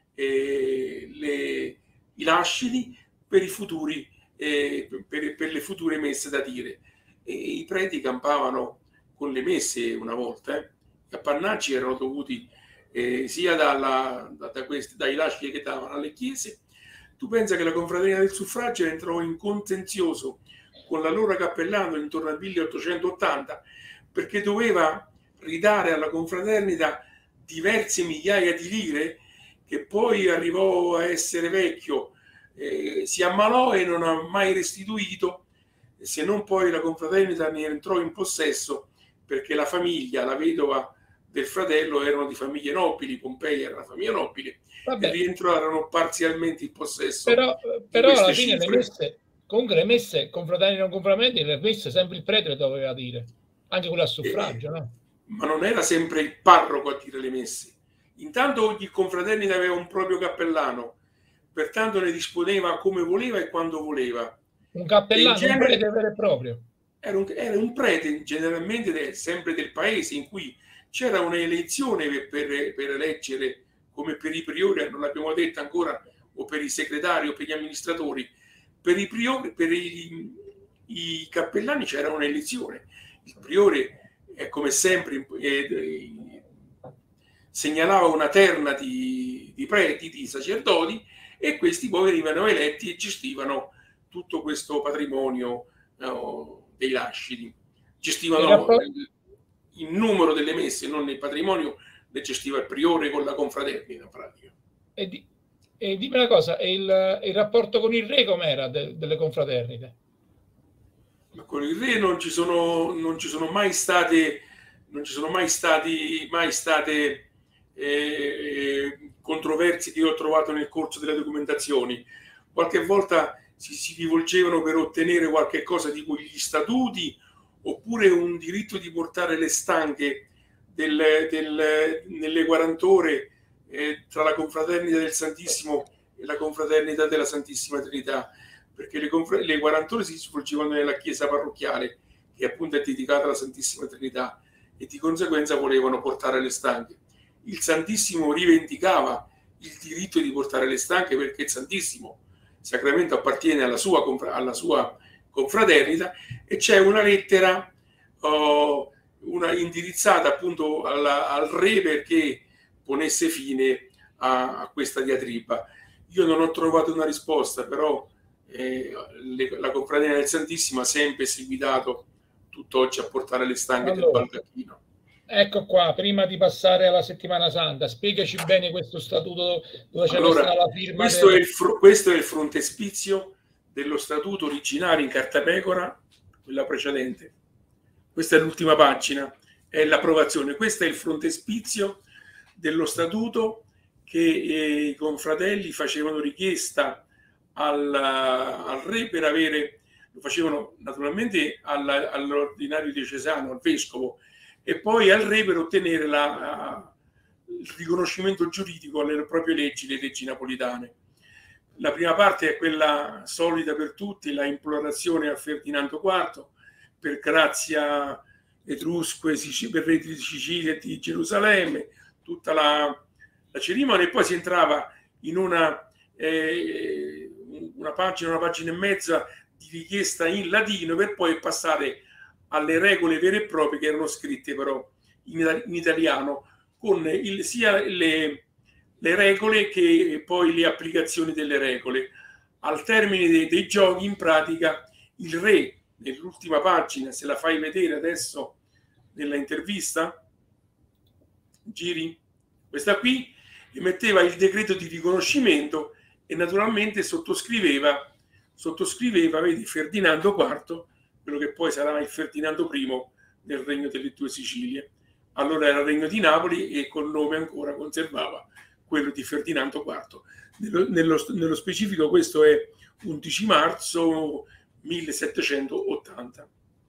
i lasciti per i futuri, per le future messe da dire. E i preti campavano con le messe una volta. Gli appannaggi erano dovuti sia dai lasciti che davano alle chiese. Tu pensa che la confraternita del suffragio entrò in contenzioso con l'allora cappellano intorno al 1880 perché doveva ridare alla confraternita diverse migliaia di lire, che poi arrivò a essere vecchio, si ammalò e non ha mai restituito, se non poi la confraternita ne entrò in possesso perché la famiglia, la vedova del fratello, erano di famiglie nobili. Pompei era una famiglia nobile. Vabbè. E rientrarono parzialmente in possesso. Però alla fine le messe, confraternite e non confraternite, le messe sempre il prete le doveva dire, anche quella a suffragio, no? Ma non era sempre il parroco a dire le messe. Intanto ogni confraternita aveva un proprio cappellano, pertanto ne disponeva come voleva e quando voleva. Un cappellano, un prete vero e proprio. Era un prete, generalmente sempre del paese, in cui c'era un'elezione per eleggere, come per i priori, non l'abbiamo detto ancora, o per i segretari o per gli amministratori. Per i priori, per i cappellani c'era un'elezione. Il priore, come sempre, segnalava una terna di preti, di sacerdoti, e questi poi venivano eletti e gestivano tutto questo patrimonio dei lasciti. Gestivano il numero delle messe, non il patrimonio, le gestiva il priore con la confraternita in pratica. E dimmi una cosa, il rapporto con il re com'era delle confraternite? Ma con il re non ci sono mai state controversie che io ho trovato nel corso delle documentazioni. Qualche volta si rivolgevano per ottenere qualche cosa di quegli statuti, oppure un diritto di portare le stanche nelle 40 ore tra la confraternita del Santissimo e la confraternita della Santissima Trinità, perché le 40 ore si svolgevano nella chiesa parrocchiale, che appunto è dedicata alla Santissima Trinità, e di conseguenza volevano portare le stanche. Il Santissimo rivendicava il diritto di portare le stanche, perché il Santissimo Sacramento appartiene alla sua confraternita, e c'è una lettera indirizzata appunto al re perché ponesse fine a questa diatriba. Io non ho trovato una risposta, però la confraternita del Santissimo ha sempre seguitato tutt'oggi a portare le stanche del baldacchino. Ecco qua, prima di passare alla Settimana Santa, spiegaci bene questo statuto dove c'è la firma. Questo è il frontespizio dello statuto originario in cartapecora, quella precedente. Questa è l'ultima pagina, è l'approvazione. Questo è il frontespizio dello statuto che i confratelli facevano richiesta al re per avere, lo facevano naturalmente all'ordinario diocesano, al vescovo, e poi al re per ottenere il riconoscimento giuridico alle proprie leggi, le leggi napolitane. La prima parte è quella solida per tutti, la implorazione a Ferdinando IV per grazia etrusque, per re di Sicilia e di Gerusalemme, tutta la cerimonia, e poi si entrava in una pagina e mezza di richiesta in latino, per poi passare alle regole vere e proprie, che erano scritte però in italiano, con sia le regole che poi le applicazioni delle regole. Al termine dei giochi, in pratica, il re, nell'ultima pagina, se la fai vedere adesso nella intervista, giri, questa qui, emetteva il decreto di riconoscimento e naturalmente sottoscriveva, vedi, Ferdinando IV, quello che poi sarà il Ferdinando I nel Regno delle Due Sicilie. Allora era il Regno di Napoli e col nome ancora conservava quello di Ferdinando IV. Nello specifico questo è 11 marzo 1780.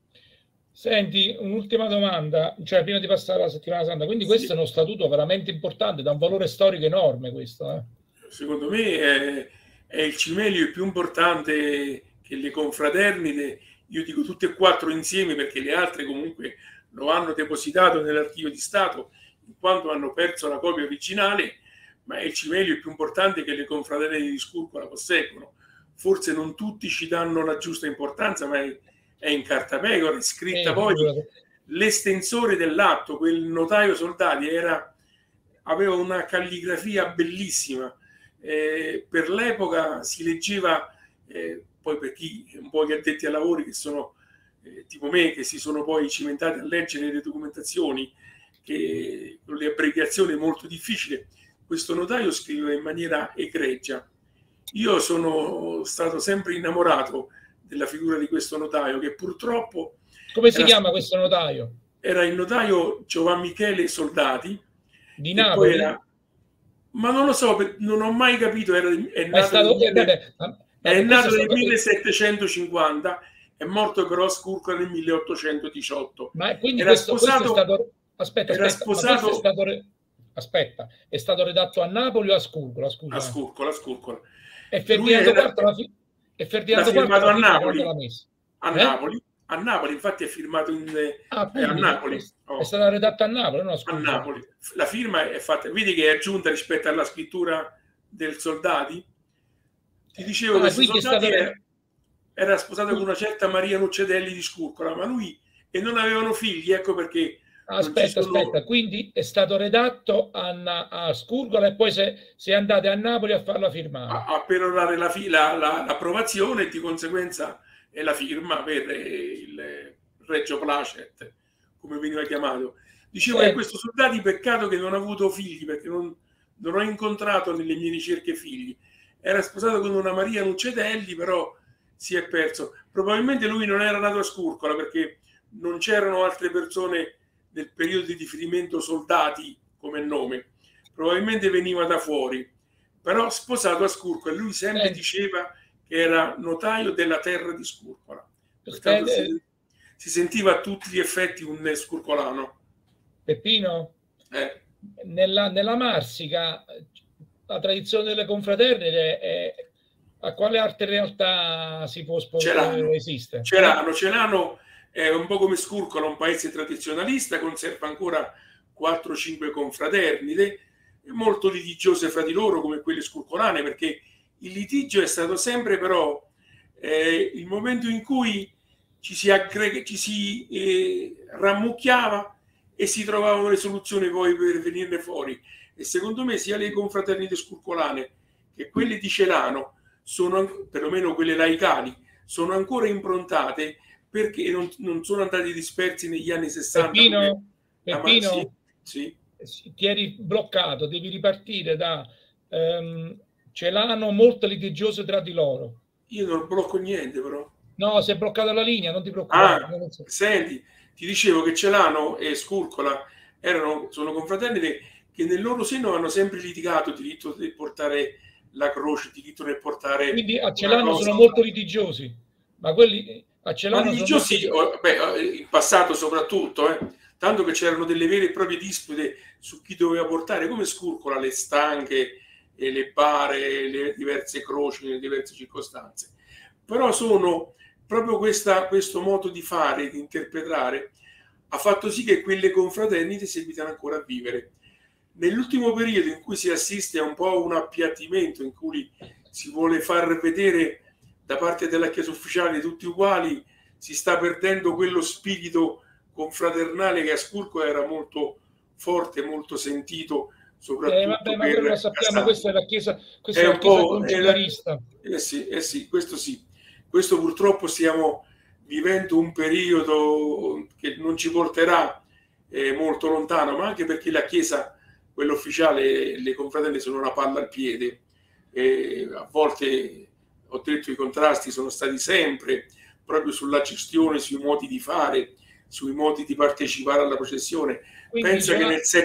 Senti, un'ultima domanda, cioè prima di passare alla Settimana Santa, quindi questo è uno statuto veramente importante, da un valore storico enorme questo. Secondo me è il cimelio più importante che le confraternite, io dico tutte e quattro insieme perché le altre comunque lo hanno depositato nell'archivio di Stato in quanto hanno perso la copia originale, ma è il cimelio più importante che le confraternite di Scurcola posseggono. Forse non tutti ci danno la giusta importanza, ma è in cartapecora, è scritta poi l'estensore dell'atto, quel notaio Soldati aveva una calligrafia bellissima, per l'epoca si leggeva, poi per chi un po' gli addetti ai lavori che sono tipo me, che si sono poi cimentati a leggere le documentazioni, che con le abbreviazioni è molto difficile, questo notaio scriveva in maniera egregia. Io sono stato sempre innamorato della figura di questo notaio, che purtroppo... Come si chiama questo notaio? Era il notaio Giovan Michele Soldati. Di Napoli? Ma non lo so, non ho mai capito. È nato nel 1750, è morto però a Scurcola nel 1818. Ma quindi era sposato... Aspetta, è stato redatto a Napoli o a Scurcola? Scusa. A Scurcola. E Ferdinando IV l'ha firmato a Napoli. A Napoli, infatti è firmato a Napoli. È stata redatta a Napoli, no? A Napoli. La firma è fatta, vedi che è aggiunta rispetto alla scrittura del Soldati. Ti dicevo che Soldati era sposato con una certa Maria Nuccedelli di Scurcola, ma lui e non avevano figli, ecco perché. Aspetta, quindi è stato redatto a Scurcola e poi si è andati a Napoli a farla firmare. A perorare l'approvazione e di conseguenza è la firma per il Regio Placet, come veniva chiamato. Dicevo che questo Soldati, peccato che non ha avuto figli, perché non ho incontrato nelle mie ricerche figli. Era sposato con una Maria Nuccedelli, però si è perso. Probabilmente lui non era nato a Scurcola, perché non c'erano altre persone del periodo di riferimento Soldati come nome. Probabilmente veniva da fuori, però sposato a Scurcola. Lui sempre diceva che era notaio della terra di Scurcola. Pertanto si sentiva a tutti gli effetti un scurcolano. Peppino, nella Marsica la tradizione delle confraternite a quale altre realtà si può esiste? Celano è un po' come Scurcola, un paese tradizionalista, conserva ancora 4-5 confraternite, molto litigiose fra di loro come quelle scurcolane, perché il litigio è stato sempre però il momento in cui ci si rammucchiava e si trovavano le soluzioni poi per venirne fuori. E secondo me sia le confraternite scurcolane che quelle di Celano, perlomeno quelle laicali, sono ancora improntate perché non sono andati dispersi negli anni 60. Peppino, sì. Ti eri bloccato, devi ripartire da Celano molto litigiose tra di loro. Io non blocco niente, però. No, si è bloccata la linea, non ti preoccupare. Senti, ti dicevo che Celano e Scurcola sono confraternite che nel loro seno hanno sempre litigato il diritto di portare la croce, il diritto di portare... Quindi a Celano sono molto litigiosi, ma quelli a Celano litigiosi, in passato soprattutto, tanto che c'erano delle vere e proprie dispute su chi doveva portare, come Scurcola, le stanche, le bare, le diverse croci nelle diverse circostanze. Però sono proprio questo modo di fare, di interpretare, ha fatto sì che quelle confraternite seguitano ancora a vivere. Nell'ultimo periodo in cui si assiste a un po' un appiattimento, in cui si vuole far vedere da parte della Chiesa ufficiale tutti uguali, si sta perdendo quello spirito confraternale che a Ascurco era molto forte, molto sentito, soprattutto Vabbè, ma quello lo sappiamo, questa è la Chiesa, questa è è la un Chiesa po' conciliarista. sì, questo sì. Questo purtroppo stiamo vivendo un periodo che non ci porterà molto lontano, ma anche perché la Chiesa, quella ufficiale, le confraternite sono una palla al piede. A volte, ho detto, i contrasti sono stati sempre proprio sulla gestione, sui modi di fare, sui modi di partecipare alla processione. Pensa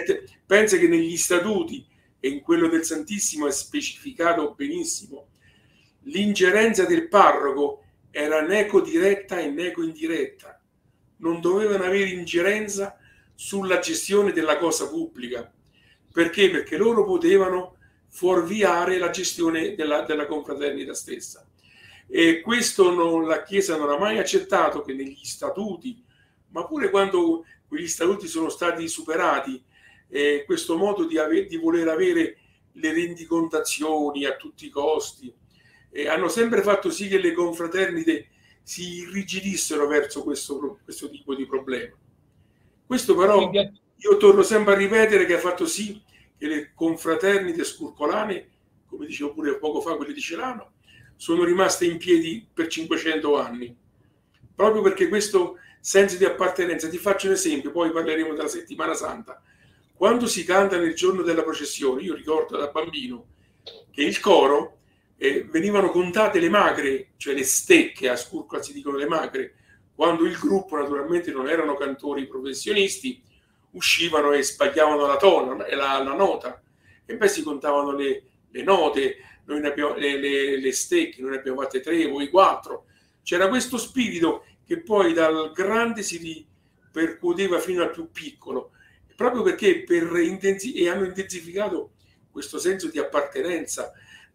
che negli statuti e in quello del Santissimo è specificato benissimo. L'ingerenza del parroco era neco diretta e neco indiretta. Non dovevano avere ingerenza sulla gestione della cosa pubblica. Perché? Perché loro potevano fuorviare la gestione della confraternita stessa. E questo la Chiesa non ha mai accettato, che negli statuti, ma pure quando quegli statuti sono stati superati, questo modo di voler avere le rendicontazioni a tutti i costi, hanno sempre fatto sì che le confraternite si irrigidissero verso questo tipo di problema. Questo però, io torno sempre a ripetere, che ha fatto sì che le confraternite ascurcolane, come dicevo pure poco fa, quelle di Celano, sono rimaste in piedi per 500 anni, proprio perché questo senso di appartenenza. Ti faccio un esempio, poi parleremo della Settimana Santa. Quando si canta nel giorno della processione, io ricordo da bambino che il coro, venivano contate le magre, cioè le stecche, a Ascurco si dicono le magre, quando il gruppo, naturalmente non erano cantori professionisti, uscivano e sbagliavano la nota, e poi si contavano le note. Noi ne abbiamo le stecche, noi ne abbiamo fatte 3 o 4. C'era questo spirito che poi dal grande si ripercuoteva fino al più piccolo, proprio perché hanno intensificato questo senso di appartenenza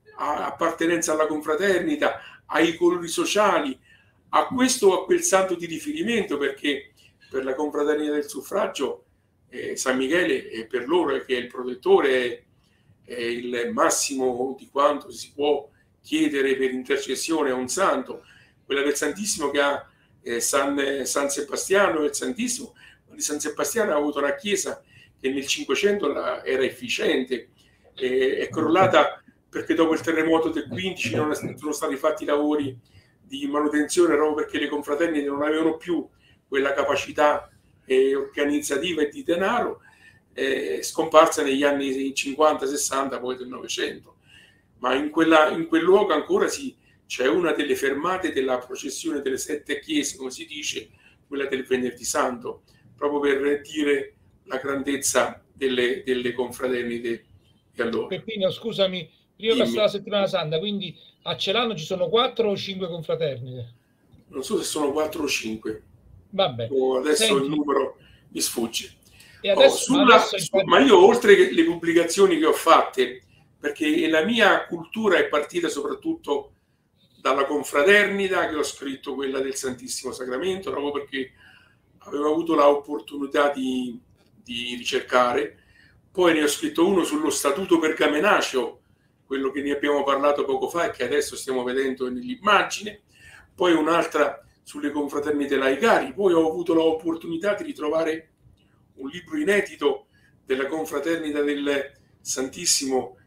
alla confraternita, ai colori sociali, a questo o a quel santo di riferimento, perché per la confraternita del suffragio San Michele è per loro, che è il protettore, è il massimo di quanto si può chiedere per intercessione a un santo. Quella del Santissimo che ha San Sebastiano e il Santissimo. Di San Sebastiano ha avuto una chiesa che nel 500 era efficiente, è crollata perché dopo il terremoto del 15 non sono stati fatti i lavori di manutenzione, proprio perché le confraternite non avevano più quella capacità organizzativa e di denaro, scomparsa negli anni 50-60, poi del Novecento. Ma in quel luogo ancora c'è una delle fermate della processione delle 7 chiese, come si dice, quella del Venerdì Santo, proprio per dire la grandezza delle confraternite di allora. Peppino, scusami, prima passata la Settimana Santa, quindi a Celano ci sono 4 o 5 confraternite? Non so se sono 4 o 5. Vabbè. Adesso il numero mi sfugge. E adesso, ma io, oltre che le pubblicazioni che ho fatte, perché la mia cultura è partita soprattutto dalla confraternita, che ho scritto quella del Santissimo Sacramento, proprio perché avevo avuto l'opportunità di ricercare. Poi ne ho scritto uno sullo Statuto Pergamenaceo, quello che ne abbiamo parlato poco fa e che adesso stiamo vedendo nell'immagine. Poi un'altra sulle confraternite laicali. Poi ho avuto l'opportunità di ritrovare un libro inedito della confraternita del Santissimo,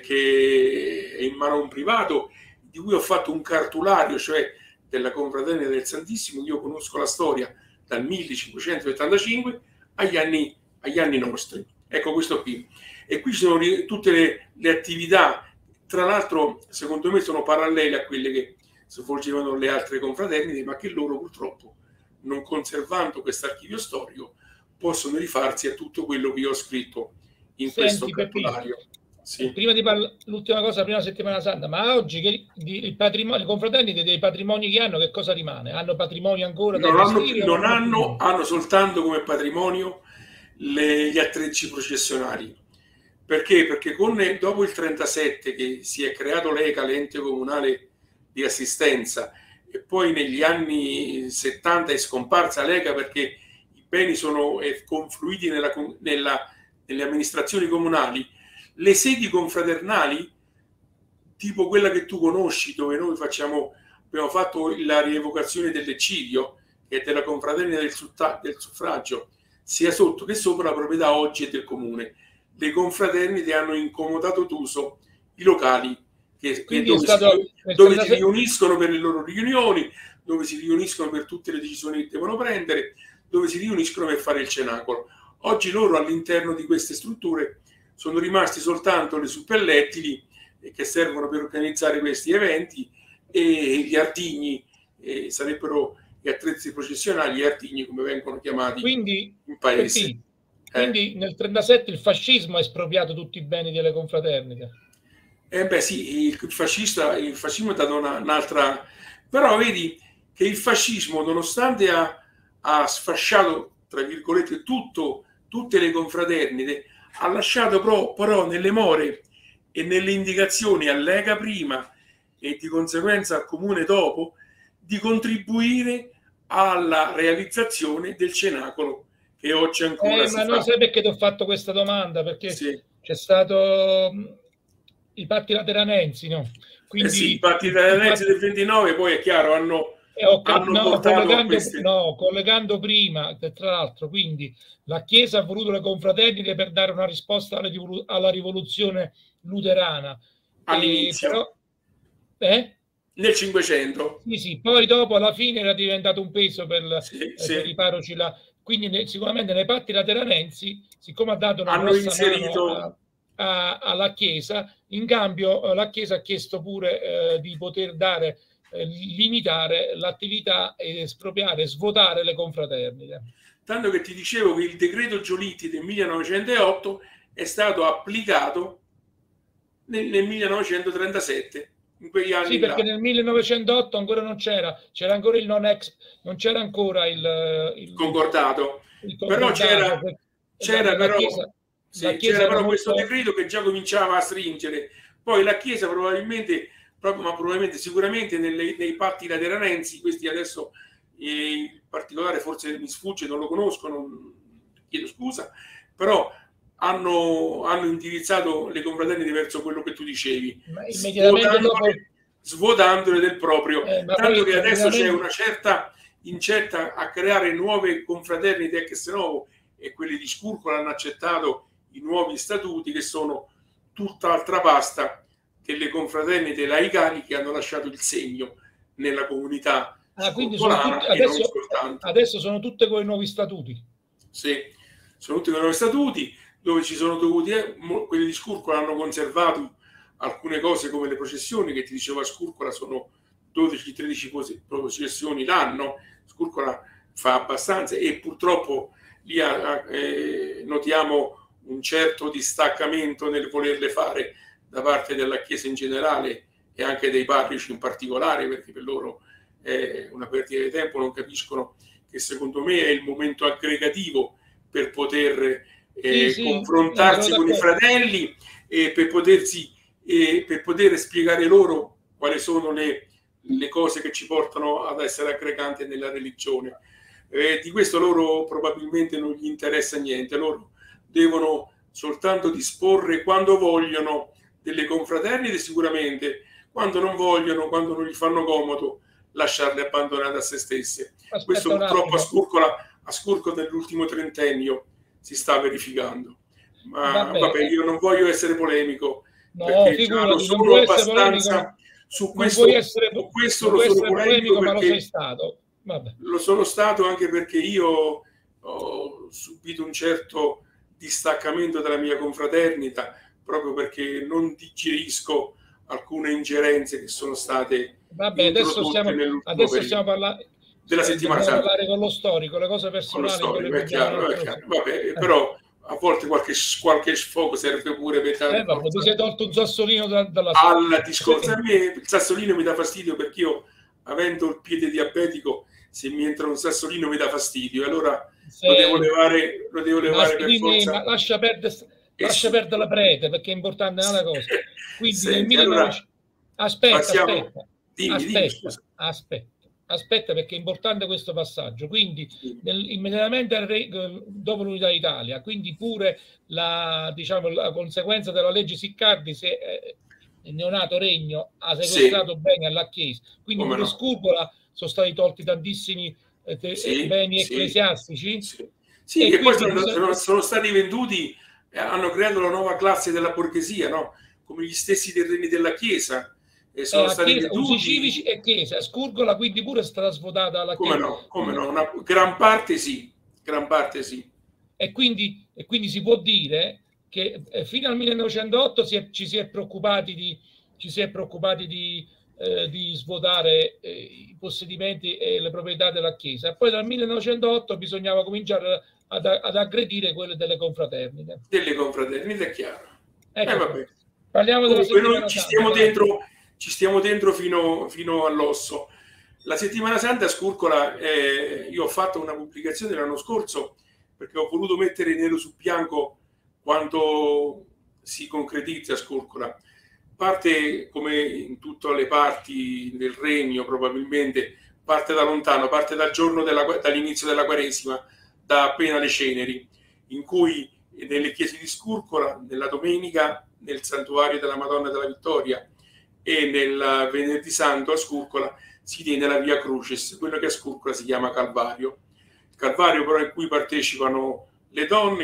che è in mano a un privato, di cui ho fatto un cartulario, cioè della confraternita del Santissimo. Io conosco la storia dal 1575 agli anni nostri. Ecco questo qui. E qui ci sono tutte le attività, tra l'altro secondo me sono parallele a quelle che svolgevano le altre confraternite, ma che loro purtroppo, non conservando questo archivio storico, possono rifarsi a tutto quello che io ho scritto in questo cartolario. Sì. Prima di l'ultima cosa, prima Settimana Santa, ma oggi il patrimonio, le confraternite dei patrimoni che hanno, che cosa rimane? Hanno patrimonio ancora da gestire? Hanno soltanto come patrimonio gli attrezzi processionali. Perché? Perché dopo il 37, che si è creato l'ECA, l'ente comunale di assistenza, e poi negli anni 70 è scomparsa l'ECA perché i beni sono confluiti nella nelle amministrazioni comunali, le sedi confraternali, tipo quella che tu conosci, dove noi abbiamo fatto la rievocazione dell'eccidio, che è della confraternita del suffragio, sia sotto che sopra la proprietà oggi è del comune. Le confraternite hanno incomodato d'uso i locali dove si riuniscono per le loro riunioni, dove si riuniscono per tutte le decisioni che devono prendere, dove si riuniscono per fare il cenacolo. Oggi loro all'interno di queste strutture sono rimasti soltanto le suppellettili che servono per organizzare questi eventi, e gli artigni, sarebbero gli attrezzi processionali, gli artigni come vengono chiamati in paese. Quindi nel 1937 il fascismo ha espropriato tutti i beni delle confraternite. Sì, il fascismo ha dato un'altra... Però vedi che il fascismo, nonostante ha sfasciato, tra virgolette, tutte le confraternite, ha lasciato però nelle more e nelle indicazioni all'Ega prima e di conseguenza al comune dopo di contribuire alla realizzazione del cenacolo che oggi ancora si fa. Ma non sai perché ti ho fatto questa domanda, perché sì, c'è stato i patti lateranensi, no? Quindi, sì, i patti lateranensi del 29 poi è chiaro hanno collegando prima, tra l'altro, quindi la Chiesa ha voluto le confraternite per dare una risposta alla rivoluzione luterana all'inizio, nel 500. Sì, poi dopo alla fine era diventato un peso per i parroci là. Quindi sicuramente nei patti lateranensi, siccome ha dato una grossa mano alla Chiesa, in cambio la Chiesa ha chiesto pure di poter dare limitare l'attività, espropriare, svuotare le confraternite. Tanto che ti dicevo che il decreto Giolitti del 1908 è stato applicato nel 1937, in quegli anni. Sì, perché nel 1908 ancora non c'era ancora il non c'era ancora il concordato. Però c'era però questo decreto che già cominciava a stringere. Poi la Chiesa sicuramente nei patti lateranensi, questi adesso in particolare forse mi sfugge, non lo conosco, chiedo scusa, però hanno indirizzato le confraternite verso quello che tu dicevi, svuotandole del proprio, tanto che adesso c'è una certa incetta a creare nuove confraternite ex novo, e quelli di Scurcola hanno accettato i nuovi statuti, che sono tutt'altra pasta che le confraternite laicali che hanno lasciato il segno nella comunità scurcolana. Adesso sono tutte con i nuovi statuti. Sì, sono tutti con i nuovi statuti, dove ci sono dovuti, quelli di Scurcola hanno conservato alcune cose come le processioni, che ti dicevo a Scurcola sono 12-13 processioni l'anno. Scurcola fa abbastanza, e purtroppo lì notiamo un certo distaccamento nel volerle fare da parte della Chiesa in generale e anche dei parroci in particolare, perché per loro è una perdita di tempo, non capiscono che secondo me è il momento aggregativo per poter confrontarsi con i fratelli e per poter spiegare loro quali sono le cose che ci portano ad essere aggreganti nella religione. Di questo loro probabilmente non gli interessa niente, loro devono soltanto disporre quando vogliono delle confraternite, sicuramente quando non vogliono, quando non gli fanno comodo, lasciarle abbandonate a se stesse. Questo purtroppo a Scurcola nell'ultimo trentennio si sta verificando. Ma vabbè, io non voglio essere polemico, perché già lo sono abbastanza su questo. Lo sono polemico, ma lo sei stato. Vabbè. Lo sono stato anche perché io ho subito un certo distaccamento dalla mia confraternita, proprio perché non digerisco alcune ingerenze che sono state adesso stiamo parlando della settimana santa. Parlare con lo storico, le cose personali è chiaro. Vabbè, però a volte qualche sfogo serve pure per dare ti sei tolto un sassolino dalla al discorso. A me il sassolino mi dà fastidio, perché io, avendo il piede diabetico, se mi entra un sassolino mi dà fastidio, allora lo devo levare per forza. Lascia perdere la prete, perché è importante una cosa. Quindi Senti, nel 1900 aspetta. aspetta. aspetta, perché è importante questo passaggio. Quindi immediatamente dopo l'unità d'Italia, quindi pure la, diciamo, la conseguenza della legge Siccardi, se il neonato regno ha sequestrato beni alla Chiesa, quindi pure Scurgola sono stati tolti tantissimi beni ecclesiastici. Sì, e poi sono stati venduti, hanno creato la nuova classe della borghesia, no? Come gli stessi terreni della Chiesa. E sono stati Chiesa, venduti... usi civici e Chiesa. Scurgola quindi pure è stata svuotata alla Chiesa. Come no, una gran parte sì, gran parte sì. E quindi si può dire che fino al 1908 ci si è preoccupati di svuotare i possedimenti e le proprietà della Chiesa. Poi dal 1908 bisognava cominciare ad aggredire quelle delle confraternite. Delle confraternite, è chiaro. Vabbè. Parliamo della settimana noi ci stiamo dentro fino all'osso. La settimana santa a Scurgola, io ho fatto una pubblicazione l'anno scorso perché ho voluto mettere nero su bianco quanto si concretizza a Scurgola. Parte, come in tutte le parti del regno, probabilmente parte da lontano, parte dal giorno dall'inizio della Quaresima, da appena le ceneri, in cui nelle chiese di Scurgola, nella domenica, nel santuario della Madonna della Vittoria e nel venerdì santo a Scurgola si tiene la Via Crucis, quello che a Scurgola si chiama Calvario. Il Calvario però in cui partecipano le donne,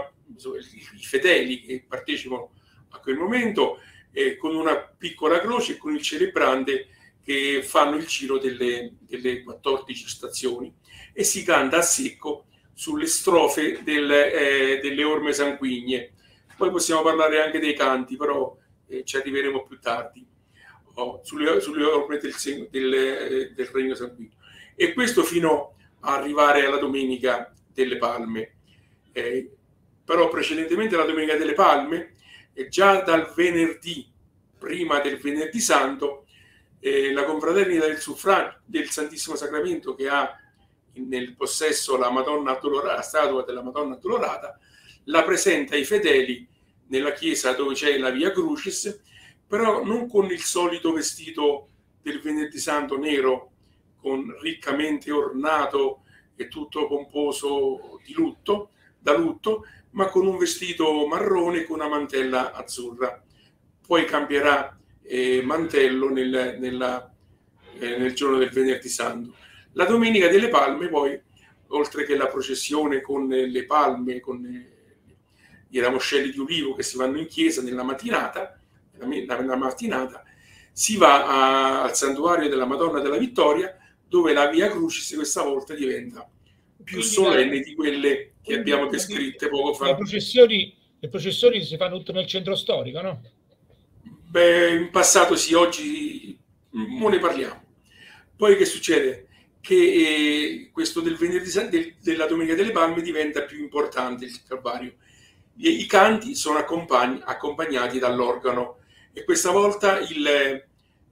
i fedeli che partecipano a quel momento, con una piccola croce e con il celebrante che fanno il giro delle 14 stazioni e si canta a secco sulle strofe delle orme sanguigne. Poi possiamo parlare anche dei canti, però ci arriveremo più tardi, sulle orme del Regno Sanguigno. E questo fino ad arrivare alla Domenica delle Palme. Però precedentemente alla Domenica delle Palme, già dal venerdì, prima del venerdì santo, la confraternita del suffragio del Santissimo Sacramento, che ha nel possesso la Madonna Addolorata, la statua della Madonna Addolorata, la presenta ai fedeli nella chiesa dove c'è la Via Crucis, però non con il solito vestito del venerdì santo nero, riccamente ornato e tutto pomposo da lutto, ma con un vestito marrone con una mantella azzurra. Poi cambierà mantello nel giorno del venerdì santo. La Domenica delle Palme poi, oltre che la processione con le palme, con i ramoscelli di ulivo che si vanno in chiesa nella mattinata, si va al santuario della Madonna della Vittoria, dove la Via Crucis questa volta diventa più solenne di quelle che abbiamo descritte poco fa. Le processioni si fanno tutto nel centro storico, no? Beh, in passato sì, oggi non ne parliamo. Poi che succede? Che questo del venerdì della Domenica delle Palme diventa più importante, il Calvario. I canti sono accompagnati dall'organo e questa volta i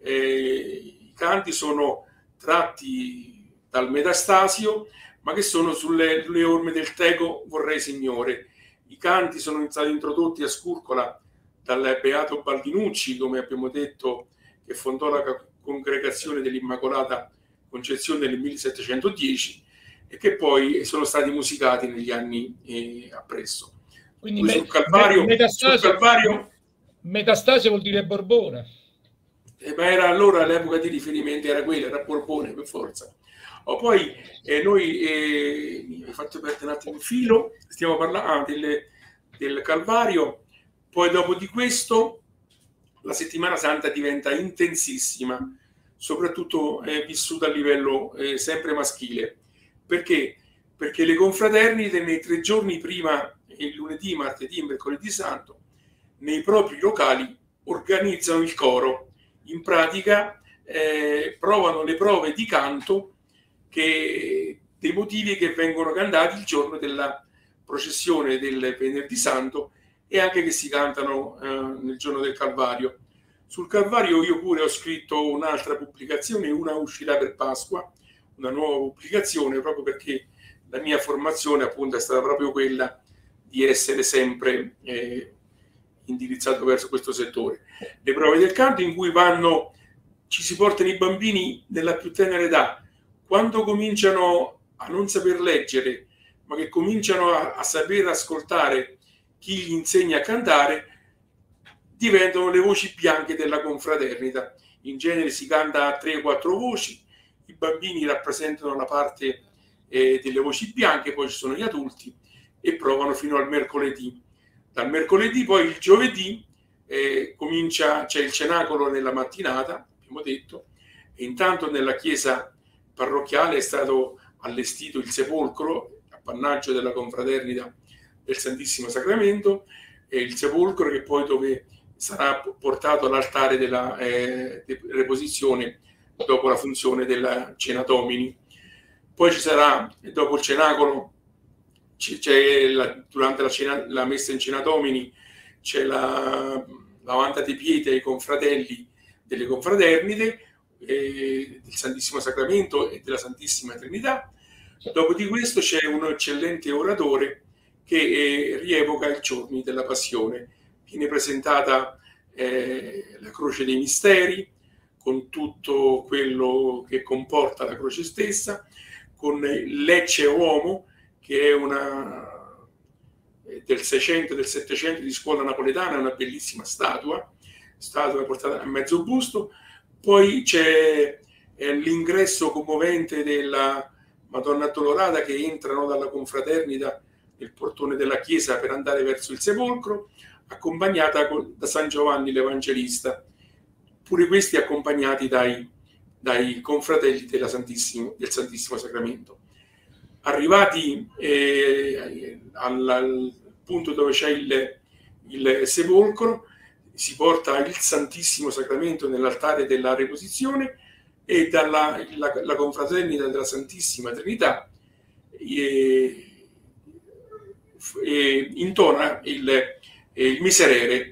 canti sono tratti dal Metastasio, ma che sono sulle orme del Teco Vorrei Signore. I canti sono stati introdotti a Scurgola dal Beato Baldinucci, come abbiamo detto, che fondò la Congregazione dell'Immacolata Concezione nel 1710 e che poi sono stati musicati negli anni appresso. Quindi sul Calvario Metastasio vuol dire Borbone. Ma era allora l'epoca di riferimento, era quella, era Borbone per forza. Poi noi mi hai fatto perdere un attimo il filo, stiamo parlando del Calvario. Poi dopo di questo la settimana santa diventa intensissima, soprattutto vissuta a livello sempre maschile. Perché? Perché le confraternite nei 3 giorni prima, il lunedì, martedì e mercoledì santo, nei propri locali organizzano il coro. In pratica provano le prove di canto dei motivi che vengono cantati il giorno della processione del venerdì santo e anche che si cantano nel giorno del Calvario. Sul Calvario io pure ho scritto un'altra pubblicazione, una uscirà per Pasqua, una nuova pubblicazione, proprio perché la mia formazione appunto è stata proprio quella di essere sempre indirizzato verso questo settore. Le prove del canto in cui ci si portano i bambini nella più tenera età, quando cominciano a non saper leggere, ma che cominciano a saper ascoltare chi gli insegna a cantare, diventano le voci bianche della confraternita. In genere si canta a 3 o 4 voci, i bambini rappresentano la parte delle voci bianche, poi ci sono gli adulti e provano fino al mercoledì. Dal mercoledì poi il giovedì c'è il cenacolo nella mattinata, abbiamo detto, e intanto nella chiesa parrocchiale è stato allestito il sepolcro, appannaggio della confraternita del Santissimo Sacramento, e il sepolcro che poi dove sarà portato all'altare della reposizione dopo la funzione della Cena Domini. Poi ci sarà, dopo il cenacolo, durante la messa in Cena Domini, c'è la lavanda dei piedi ai confratelli delle confraternite, del Santissimo Sacramento e della Santissima Trinità. Dopo di questo c'è un eccellente oratore che rievoca i giorni della Passione. Viene presentata la Croce dei Misteri, con tutto quello che comporta la croce stessa, con l'Ecce Uomo, che è del 600 e del 700 di scuola napoletana, una bellissima statua portata a mezzo busto. Poi c'è l'ingresso commovente della Madonna Addolorata, che entrano dalla confraternita nel portone della chiesa per andare verso il sepolcro, accompagnata da San Giovanni l'Evangelista, pure questi accompagnati dai confratelli del Santissimo Sacramento. Arrivati al punto dove c'è il sepolcro, si porta il Santissimo Sacramento nell'altare della reposizione e la confraternita della Santissima Trinità intona il miserere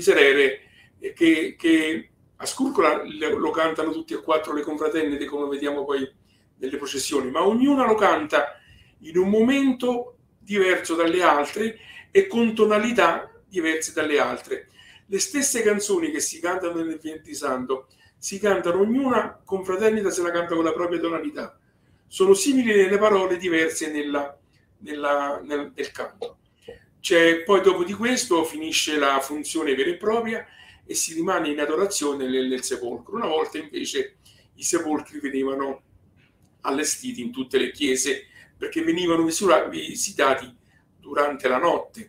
che a Scurcola lo cantano tutti e 4 le confraternite, come vediamo poi nelle processioni, ma ognuna lo canta in un momento diverso dalle altre e con tonalità diverse dalle altre. Le stesse canzoni che si cantano nel Venerdì Santo si cantano, ognuna confraternita se la canta con la propria tonalità. Sono simili nelle parole, diverse nel canto. Poi dopo di questo finisce la funzione vera e propria e si rimane in adorazione nel sepolcro. Una volta invece i sepolcri venivano allestiti in tutte le chiese perché venivano visitati durante la notte.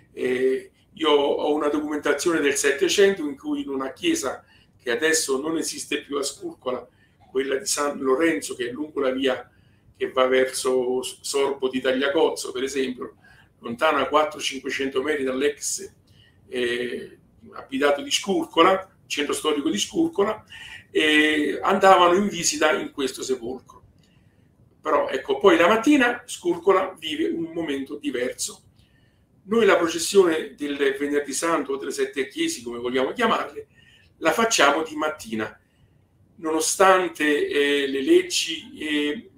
Io ho una documentazione del Settecento in cui in una chiesa che adesso non esiste più a Scurcola, quella di San Lorenzo, che è lungo la via che va verso Sorbo di Tagliacozzo, per esempio, lontana 400-500 metri dall'ex abitato di Scurcola, centro storico di Scurcola, andavano in visita in questo sepolcro. Però ecco, poi la mattina Scurcola vive un momento diverso. Noi la processione del Venerdì Santo o delle 7 chiesi, come vogliamo chiamarle, la facciamo di mattina, nonostante le leggi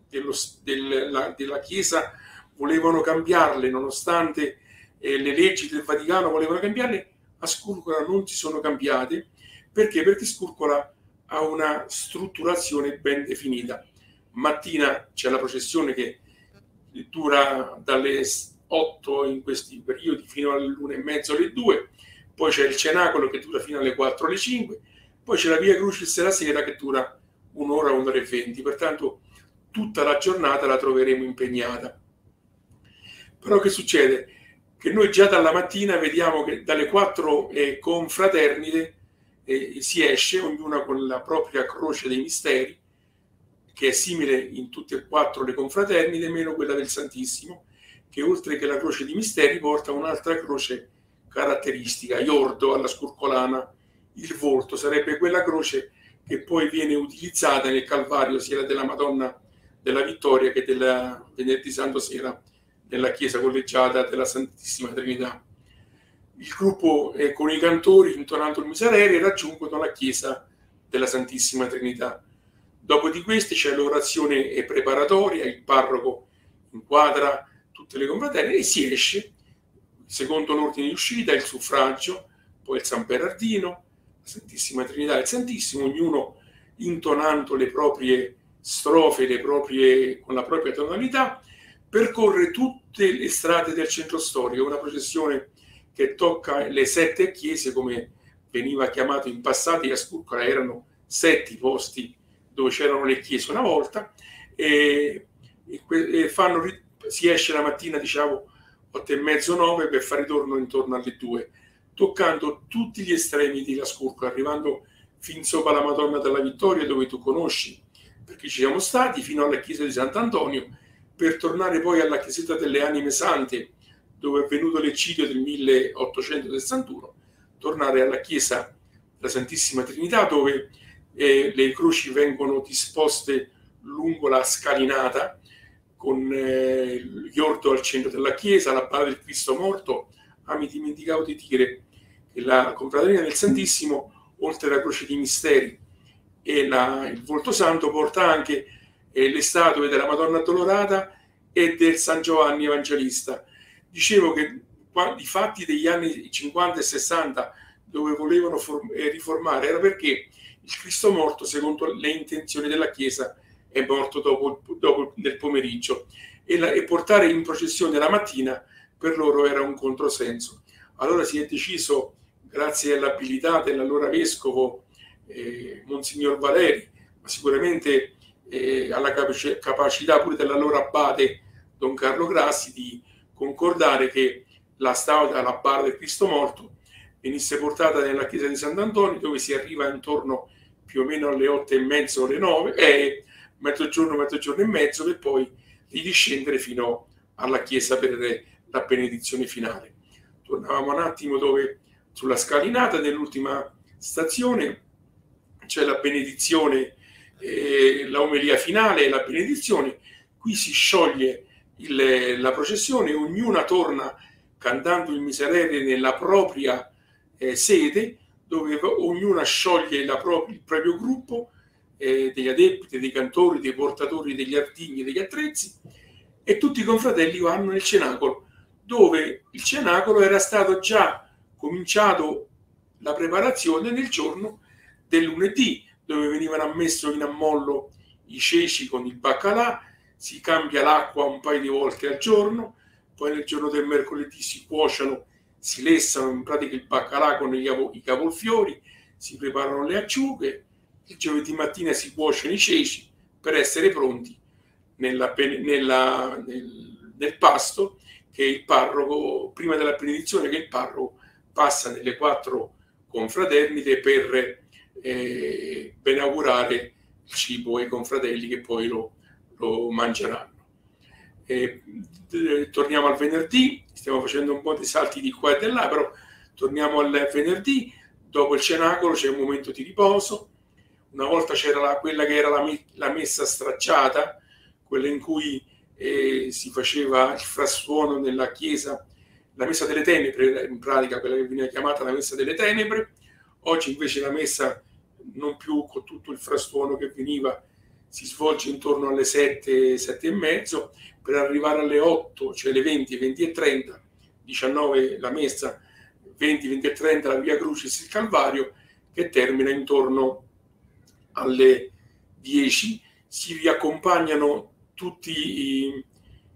della Chiesa volevano cambiarle, nonostante le leggi del Vaticano volevano cambiarle, a Scurcola non si sono cambiate. Perché? Perché Scurcola ha una strutturazione ben definita. Mattina c'è la processione che dura dalle 8 in questi periodi fino alle 1:30, alle 2, poi c'è il cenacolo che dura fino alle 4, alle 5, poi c'è la Via Crucis la sera che dura 1 ora, 1 ora e 20, pertanto tutta la giornata la troveremo impegnata. Però che succede? Che noi già dalla mattina vediamo che dalle 4 confraternite si esce, ognuna con la propria croce dei misteri, che è simile in tutte e 4 le confraternite, meno quella del Santissimo, che oltre che la croce di misteri porta un'altra croce caratteristica, Iordo alla scurcolana, il volto, sarebbe quella croce che poi viene utilizzata nel Calvario sia della Madonna della Vittoria che del Venerdì Santo sera nella chiesa collegiata della Santissima Trinità. Il gruppo con i cantori intonando il miserere raggiungono la chiesa della Santissima Trinità. Dopo di questi c'è l'orazione preparatoria, il parroco inquadra tutte le confraternite e si esce secondo l'ordine di uscita, il suffragio, poi il San Bernardino, la Santissima Trinità e il Santissimo, ognuno intonando le proprie strofe con la propria tonalità, percorre tutte le strade del centro storico, una processione che tocca le 7 chiese, come veniva chiamato in passato. A Ascurcola erano 7 posti dove c'erano le chiese una volta, si esce la mattina, diciamo 8:30, 9, per fare ritorno intorno alle 2, toccando tutti gli estremi di Ascurcola, arrivando fin sopra la Madonna della Vittoria, dove tu conosci perché ci siamo stati, fino alla chiesa di Sant'Antonio, per tornare poi alla chiesetta delle Anime Sante, dove è avvenuto l'eccidio del 1861, tornare alla chiesa della Santissima Trinità, dove le croci vengono disposte lungo la scalinata, con gli orto al centro della chiesa, la bara del Cristo morto. Mi dimenticavo di dire che la confraternita del Santissimo, oltre alla croce di misteri e il volto santo, porta anche le statue della Madonna Addolorata e del San Giovanni Evangelista. Dicevo che i fatti degli anni 50 e 60, dove volevano riformare, era perché il Cristo morto, secondo le intenzioni della Chiesa, è morto dopo nel pomeriggio, e portare in processione la mattina per loro era un controsenso. Allora si è deciso, grazie all'abilità dell'allora vescovo Monsignor Valeri, ma sicuramente alla capacità pure dell'allora abate Don Carlo Grassi, di concordare che la statua, la bara del Cristo morto, venisse portata nella chiesa di Sant'Antonio, dove si arriva intorno più o meno alle 8:30 o alle 9, mezzogiorno e mezzo, per poi ridiscendere fino alla chiesa per la benedizione finale. Tornavamo un attimo dove, sulla scalinata dell'ultima stazione, c'è la benedizione, la omelia finale e la benedizione. Qui si scioglie la processione, ognuna torna cantando il Miserere nella propria sede, dove ognuna scioglie il proprio gruppo degli adepti, dei cantori, dei portatori degli artigli, degli attrezzi, e tutti i confratelli vanno nel cenacolo, dove il cenacolo era stato già cominciato la preparazione nel giorno del lunedì, dove venivano ammessi in ammollo i ceci con il baccalà, si cambia l'acqua un paio di volte al giorno, poi nel giorno del mercoledì si cuociono, si lessano in pratica il baccalà con i cavolfiori, si preparano le acciughe, il giovedì mattina si cuociono i ceci per essere pronti nel pasto che il parroco, prima della benedizione, che il parroco passa nelle 4 confraternite per benaugurare il cibo ai confratelli che poi lo mangeranno. Torniamo al venerdì, stiamo facendo un po' di salti di qua e di là, però torniamo al venerdì. Dopo il cenacolo c'è un momento di riposo. Una volta c'era quella che era la messa stracciata, quella in cui si faceva il frastuono nella chiesa, la messa delle tenebre, in pratica quella che veniva chiamata la messa delle tenebre. Oggi invece la messa, non più con tutto il frastuono che veniva, si svolge intorno alle 7, 7:30, per arrivare alle 8, cioè le 20, 20:30, 19 la messa, 20, 20:30 la Via Crucis, il Calvario, che termina intorno alle 10. Si riaccompagnano tutti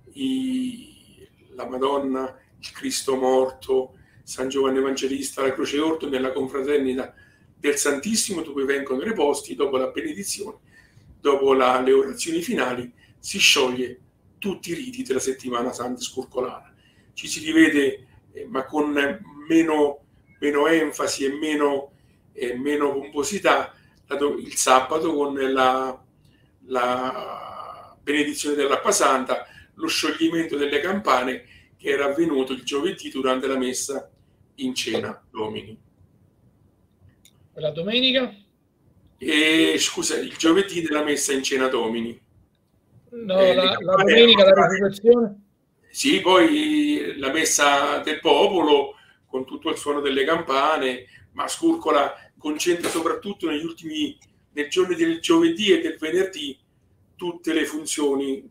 la Madonna, il Cristo morto, San Giovanni Evangelista, la Croce d'Orto, nella confraternita del Santissimo, dove vengono reposti dopo la benedizione, dopo le orazioni finali. Si scioglie tutti i riti della settimana santa ascurcolana. Ci si rivede, ma con meno enfasi e meno pomposità, il sabato, con la benedizione dell'acqua santa, lo scioglimento delle campane, che era avvenuto il giovedì durante la messa in cena Domini. La domenica? Scusa, il giovedì della messa in cena Domini. No, la domenica la risurrezione? Sì, poi la messa del popolo con tutto il suono delle campane, ma Ascurcola concentra soprattutto nei giorni del giovedì e del venerdì tutte le funzioni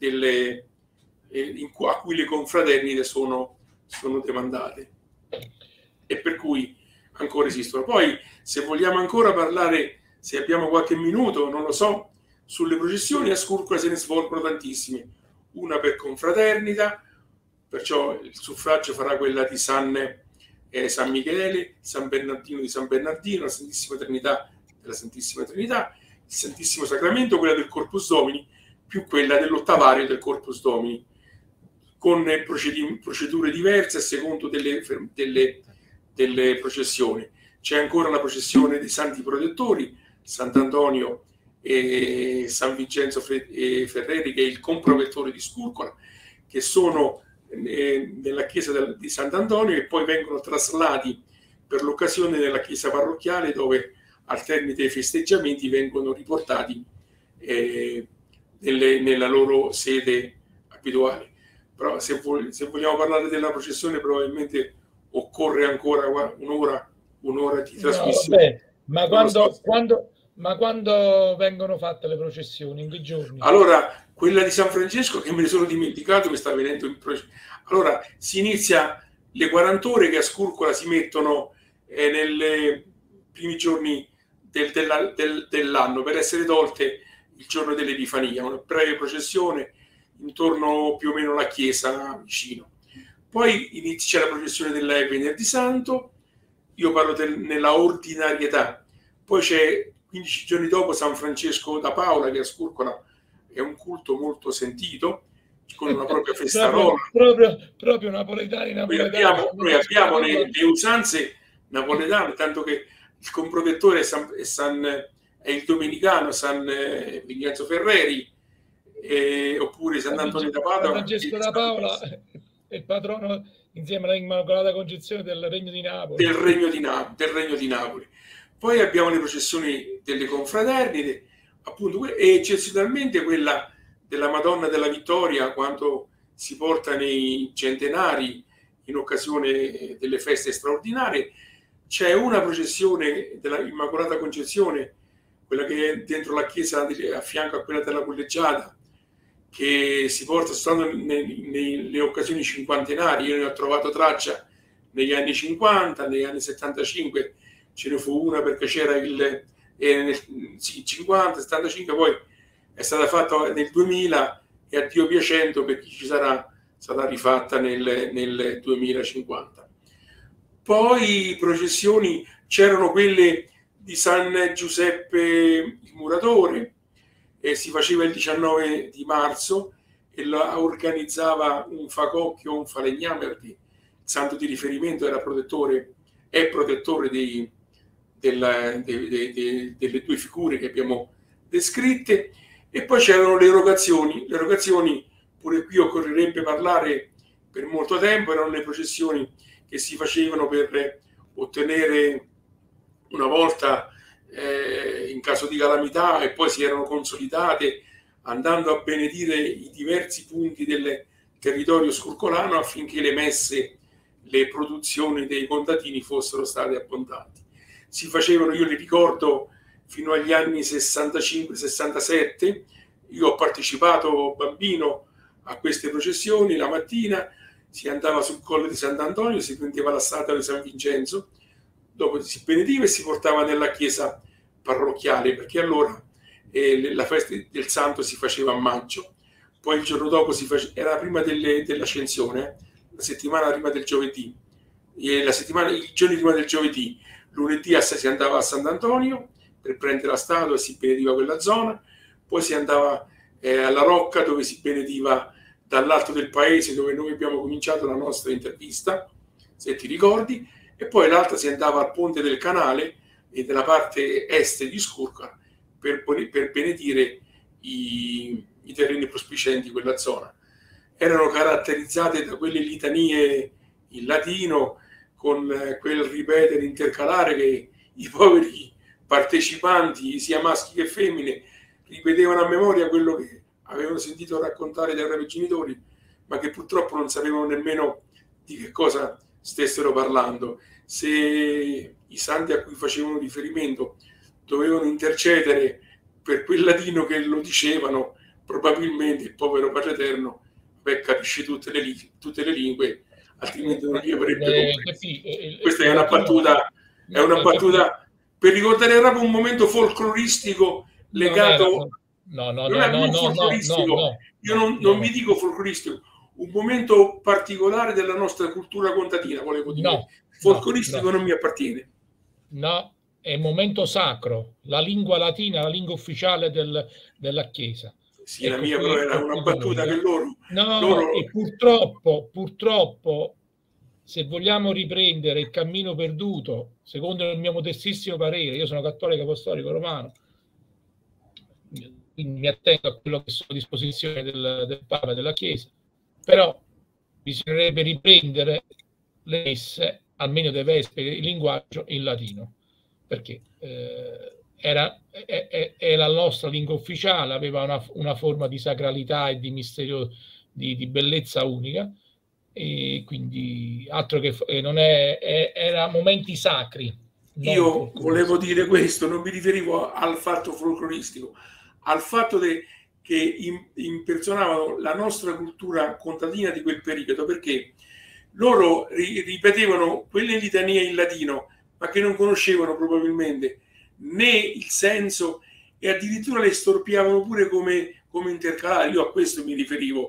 a cui le confraternite sono demandate, e per cui ancora esistono. Poi, se vogliamo ancora parlare, se abbiamo qualche minuto, non lo so, sulle processioni. A Scurcola se ne svolgono tantissime, una per confraternita, perciò il suffragio farà quella di San Michele, San Bernardino di San Bernardino, la Santissima Trinità della Santissima Trinità, il Santissimo Sacramento, quella del Corpus Domini, più quella dell'ottavario del Corpus Domini, con procedure diverse a secondo delle processioni. C'è ancora la processione dei Santi Protettori, Sant'Antonio e San Vincenzo Ferreri, che è il comprovettore di Scurcola, che sono nella chiesa di Sant'Antonio e poi vengono traslati per l'occasione nella chiesa parrocchiale, dove al termine dei festeggiamenti vengono riportati nella loro sede abituale. Però se vogliamo parlare della processione probabilmente occorre ancora un'ora di trasmissione. No, ma quando vengono fatte le processioni? In che giorni? Allora, quella di San Francesco, che me ne sono dimenticato, mi sta venendo in allora, si inizia le 40 ore che a Scurcola si mettono nei primi giorni dell'anno, per essere tolte il giorno dell'Epifania, una breve processione intorno più o meno alla chiesa vicino. Poi inizia la processione del Venerdì Santo, io parlo nella ordinarietà. Poi c'è 15 giorni dopo San Francesco da Paola, che a Scurcola è un culto molto sentito, con una propria festarola. proprio napoletani. Noi abbiamo le usanze napoletane, tanto che il comprotettore è il domenicano San Vincenzo Ferreri, oppure Sant'Antonio da Padova. Francesco da Paola è il patrono, insieme all'Immacolata Concezione, del Regno di Napoli. Del Regno di Napoli. Poi abbiamo le processioni delle confraternite, appunto, e eccezionalmente quella della Madonna della Vittoria, quando si porta nei centenari in occasione delle feste straordinarie. C'è una processione della Immacolata Concezione, quella che è dentro la chiesa a fianco a quella della Collegiata, che si porta soltanto nelle occasioni cinquantenarie. Io ne ho trovato traccia negli anni 50, negli anni 75 ce ne fu una, perché c'era il 50, 75, poi è stata fatta nel 2000 e a Dio piacendo, per chi ci sarà rifatta nel 2050. Poi processioni, c'erano quelle di San Giuseppe il Muratore, e si faceva il 19 di marzo e la organizzava un Facocchio o un falegname, perché il santo di riferimento è protettore delle due figure che abbiamo descritte. E poi c'erano le erogazioni. Le erogazioni, pure qui occorrerebbe parlare per molto tempo, erano le processioni che si facevano per ottenere una volta in caso di calamità, e poi si erano consolidate andando a benedire i diversi punti del territorio scurcolano, affinché le messe, le produzioni dei contadini fossero state abbondanti. Si facevano, io li ricordo, fino agli anni 65-67, io ho partecipato bambino a queste processioni. La mattina si andava sul Colle di Sant'Antonio, si prendeva la statua di San Vincenzo, dopo si benediva e si portava nella chiesa parrocchiale, perché allora la festa del santo si faceva a maggio. Poi il giorno dopo era prima dell'ascensione, la settimana prima del giovedì, i giorni prima del giovedì, lunedì si andava a Sant'Antonio per prendere la statua e si benediva quella zona. Poi si andava alla Rocca, dove si benediva dall'alto del paese, dove noi abbiamo cominciato la nostra intervista, se ti ricordi, e poi l'altra si andava al Ponte del Canale e della parte est di Scurcola per benedire i terreni prospicienti di quella zona. Erano caratterizzate da quelle litanie in latino, con quel ripetere intercalare che i poveri partecipanti, sia maschi che femmine, ripetevano a memoria quello che avevano sentito raccontare dai propri genitori, ma che purtroppo non sapevano nemmeno di che cosa stessero parlando. Se i santi a cui facevano riferimento dovevano intercedere per quel latino che lo dicevano, probabilmente il povero Padre Eterno capisce tutte le lingue, altrimenti non li avrebbe compresi. Questa è una battuta per ricordare proprio un momento folcloristico legato no, no, Non no, è no, non no, no, no, folcloristico, no, io no, non no, vi dico folcloristico, un momento particolare della nostra cultura contadina, volevo dire. no, no, Folcloristico no, non mi appartiene. no, è un momento sacro, la lingua latina, la lingua ufficiale della Chiesa. Sì, la Ecco mia però qui, era per una cui battuta che comunica. No, e loro purtroppo, se vogliamo riprendere il cammino perduto, secondo il mio modestissimo parere, io sono cattolico apostolico romano, quindi mi attengo a quello che sono a disposizione del Papa e della Chiesa, però bisognerebbe riprendere le messe, almeno dei vespri, il linguaggio in latino, perché è la nostra lingua ufficiale, aveva una forma di sacralità e di misterio, di bellezza unica, e quindi altro che non era momenti sacri, non io volevo folcloristici. dire questo, non mi riferivo al fatto folcloristico, al fatto che impersonavano la nostra cultura contadina di quel periodo, perché loro ripetevano quelle litanie in latino, ma che non conoscevano probabilmente né il senso e addirittura le storpiavano pure come intercalari. Io a questo mi riferivo.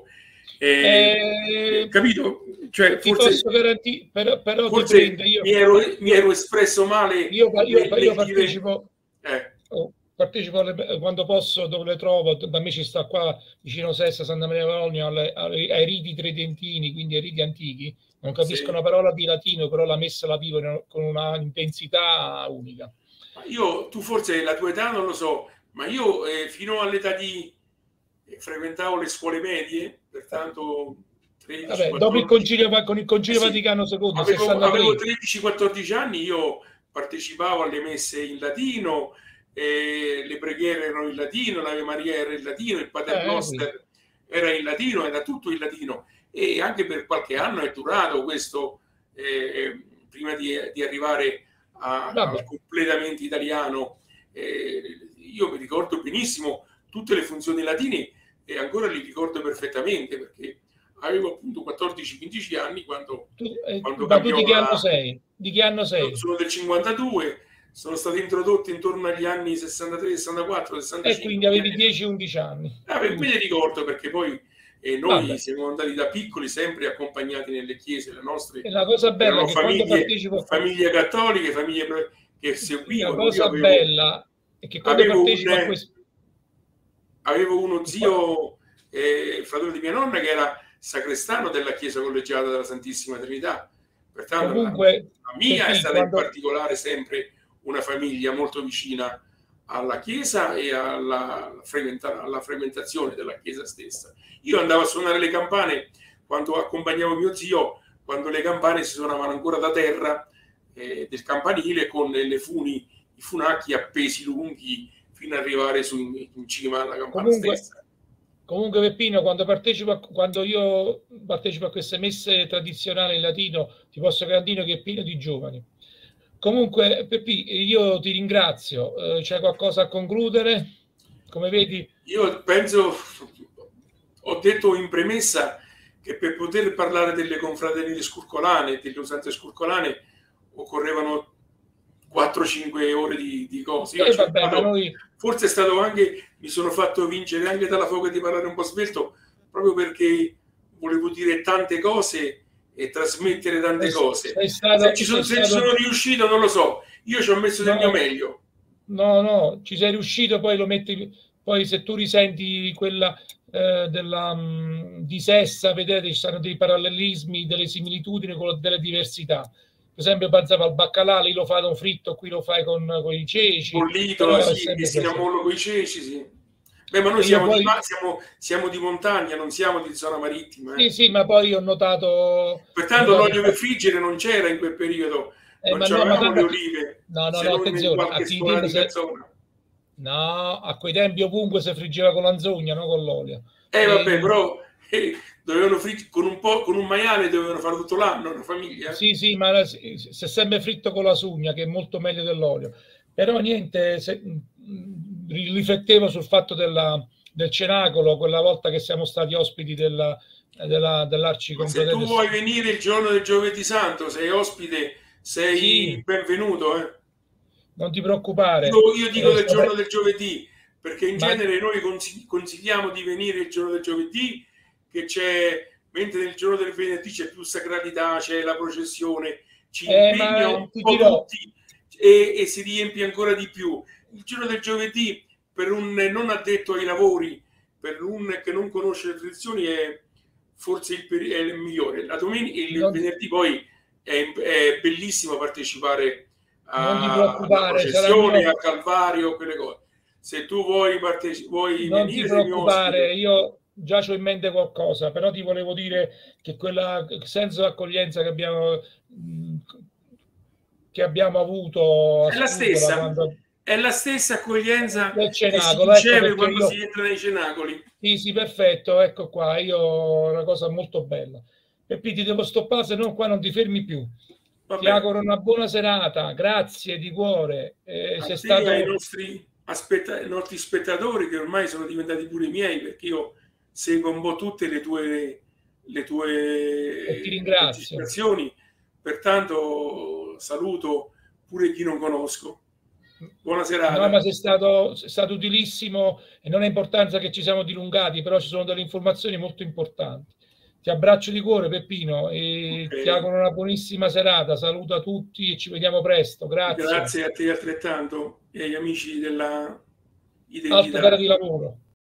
Capito? Cioè, ti posso garantire, però ti forse prendo mi ero espresso male io nel dire... partecipo quando posso, dove le trovo. Da me ci sta qua vicino Sessa, Santa Maria Cologno, ai riti tridentini, quindi ai riti antichi. Non capisco Sì. una parola di latino, però la messa la vivo con una intensità unica. Tu forse la tua età non lo so, ma io fino all'età di frequentavo le scuole medie, pertanto 13, Vabbè, 14, dopo il concilio, con il Concilio sì, Vaticano II, avevo 63. 13-14 anni, io partecipavo alle messe in latino, le preghiere erano in latino, l'Ave Maria era in latino, il Pater Noster era in latino, era tutto in latino, e anche per qualche anno è durato questo, prima di arrivare al completamento italiano. Io mi ricordo benissimo tutte le funzioni latine e ancora li ricordo perfettamente, perché avevo appunto 14-15 anni quando cambiò. Tu di che anno sei? Di che anno sei? Io sono del 52, sono stati introdotti intorno agli anni 63, 64, 65. E quindi avevi 10-11 anni. Me li ricordo, perché poi noi siamo andati da piccoli sempre accompagnati nelle chiese, le nostre e la cosa bella è che famiglie cattoliche, famiglie che seguivano. La cosa bella è che quando partecipo a questo... Avevo uno zio, fratello di mia nonna, che era sacrestano della Chiesa Collegiata della Santissima Trinità. Pertanto comunque, la mia è stata in particolare sempre una famiglia molto vicina alla Chiesa e alla frequentazione della Chiesa stessa. Io andavo a suonare le campane quando accompagnavo mio zio, quando le campane si suonavano ancora da terra del campanile, con i funacchi appesi lunghi fino ad arrivare in cima alla campana stessa. Comunque Peppino, quando io partecipo a queste messe tradizionali in latino, ti posso garantire che è pieno di giovani. Comunque Peppi, io ti ringrazio. C'è qualcosa a concludere? Come vedi? Io penso, ho detto in premessa, che per poter parlare delle confraternitie scurcolane, delle usanze scurcolane, occorrevano 4-5 ore di cose. Forse è stato anche, mi sono fatto vincere anche dalla foga di parlare un po' svelto, proprio perché volevo dire tante cose e trasmettere tante cose. Se ci sono riuscito non lo so, io ci ho messo del mio meglio. No, ci sei riuscito, poi lo metti, poi se tu risenti quella di Sessa, vedete, ci sono dei parallelismi, delle similitudini con delle diversità. Per esempio, pensavo al baccalà, lì lo fai fritto, qui lo fai con i ceci. Bollito, sì, che si innamorano con i ceci, sì. Beh, ma noi siamo di montagna, non siamo di zona marittima. Sì, ma poi ho notato... Pertanto l'olio per friggere non c'era in quel periodo, non c'avevamo le olive. No, attenzione, a quei tempi ovunque si friggeva con l'anzogna, non con l'olio. Vabbè, però... dovevano friggere con un maiale, dovevano fare tutto l'anno una famiglia. Sì, ma si è sempre fritto con la sugna, che è molto meglio dell'olio. Però niente, riflettevo sul fatto del cenacolo, quella volta che siamo stati ospiti dell'Arciconfraternita. Se tu vuoi venire il giorno del Giovedì Santo, sei ospite, sei benvenuto. Non ti preoccupare. Io dico del giorno del giovedì, perché in genere noi consigliamo di venire il giorno del giovedì, che c'è, mentre nel giorno del venerdì c'è più sacralità, c'è la processione, ci impegna un po' tutti e si riempie ancora di più. Il giorno del giovedì, per un non addetto ai lavori, per un che non conosce le tradizioni, è forse il migliore. La domenica, il venerdì poi è bellissimo partecipare alla processione, a Calvario, quelle cose. Se tu vuoi non venire, ti preoccupare, io già ho in mente qualcosa, però ti volevo dire che quel senso di accoglienza che abbiamo avuto è la stessa. È la stessa accoglienza che si riceve quando si entra nei cenacoli. Sì, perfetto, ecco qua, una cosa molto bella. Peppi, ti devo stoppare, se no qua non ti fermi più. Vabbè. Ti auguro una buona serata, grazie di cuore. Sei stato ai nostri spettatori, che ormai sono diventati pure i miei, perché io seguo un po' tutte le tue registrazioni, pertanto saluto pure chi non conosco. Buona serata. No, ma sei stato utilissimo e non è importanza che ci siamo dilungati, però ci sono delle informazioni molto importanti. Ti abbraccio di cuore, Peppino, e ti auguro una buonissima serata. Saluto a tutti e ci vediamo presto. Grazie. Grazie a te altrettanto e agli amici della Alta Terra di Lavoro.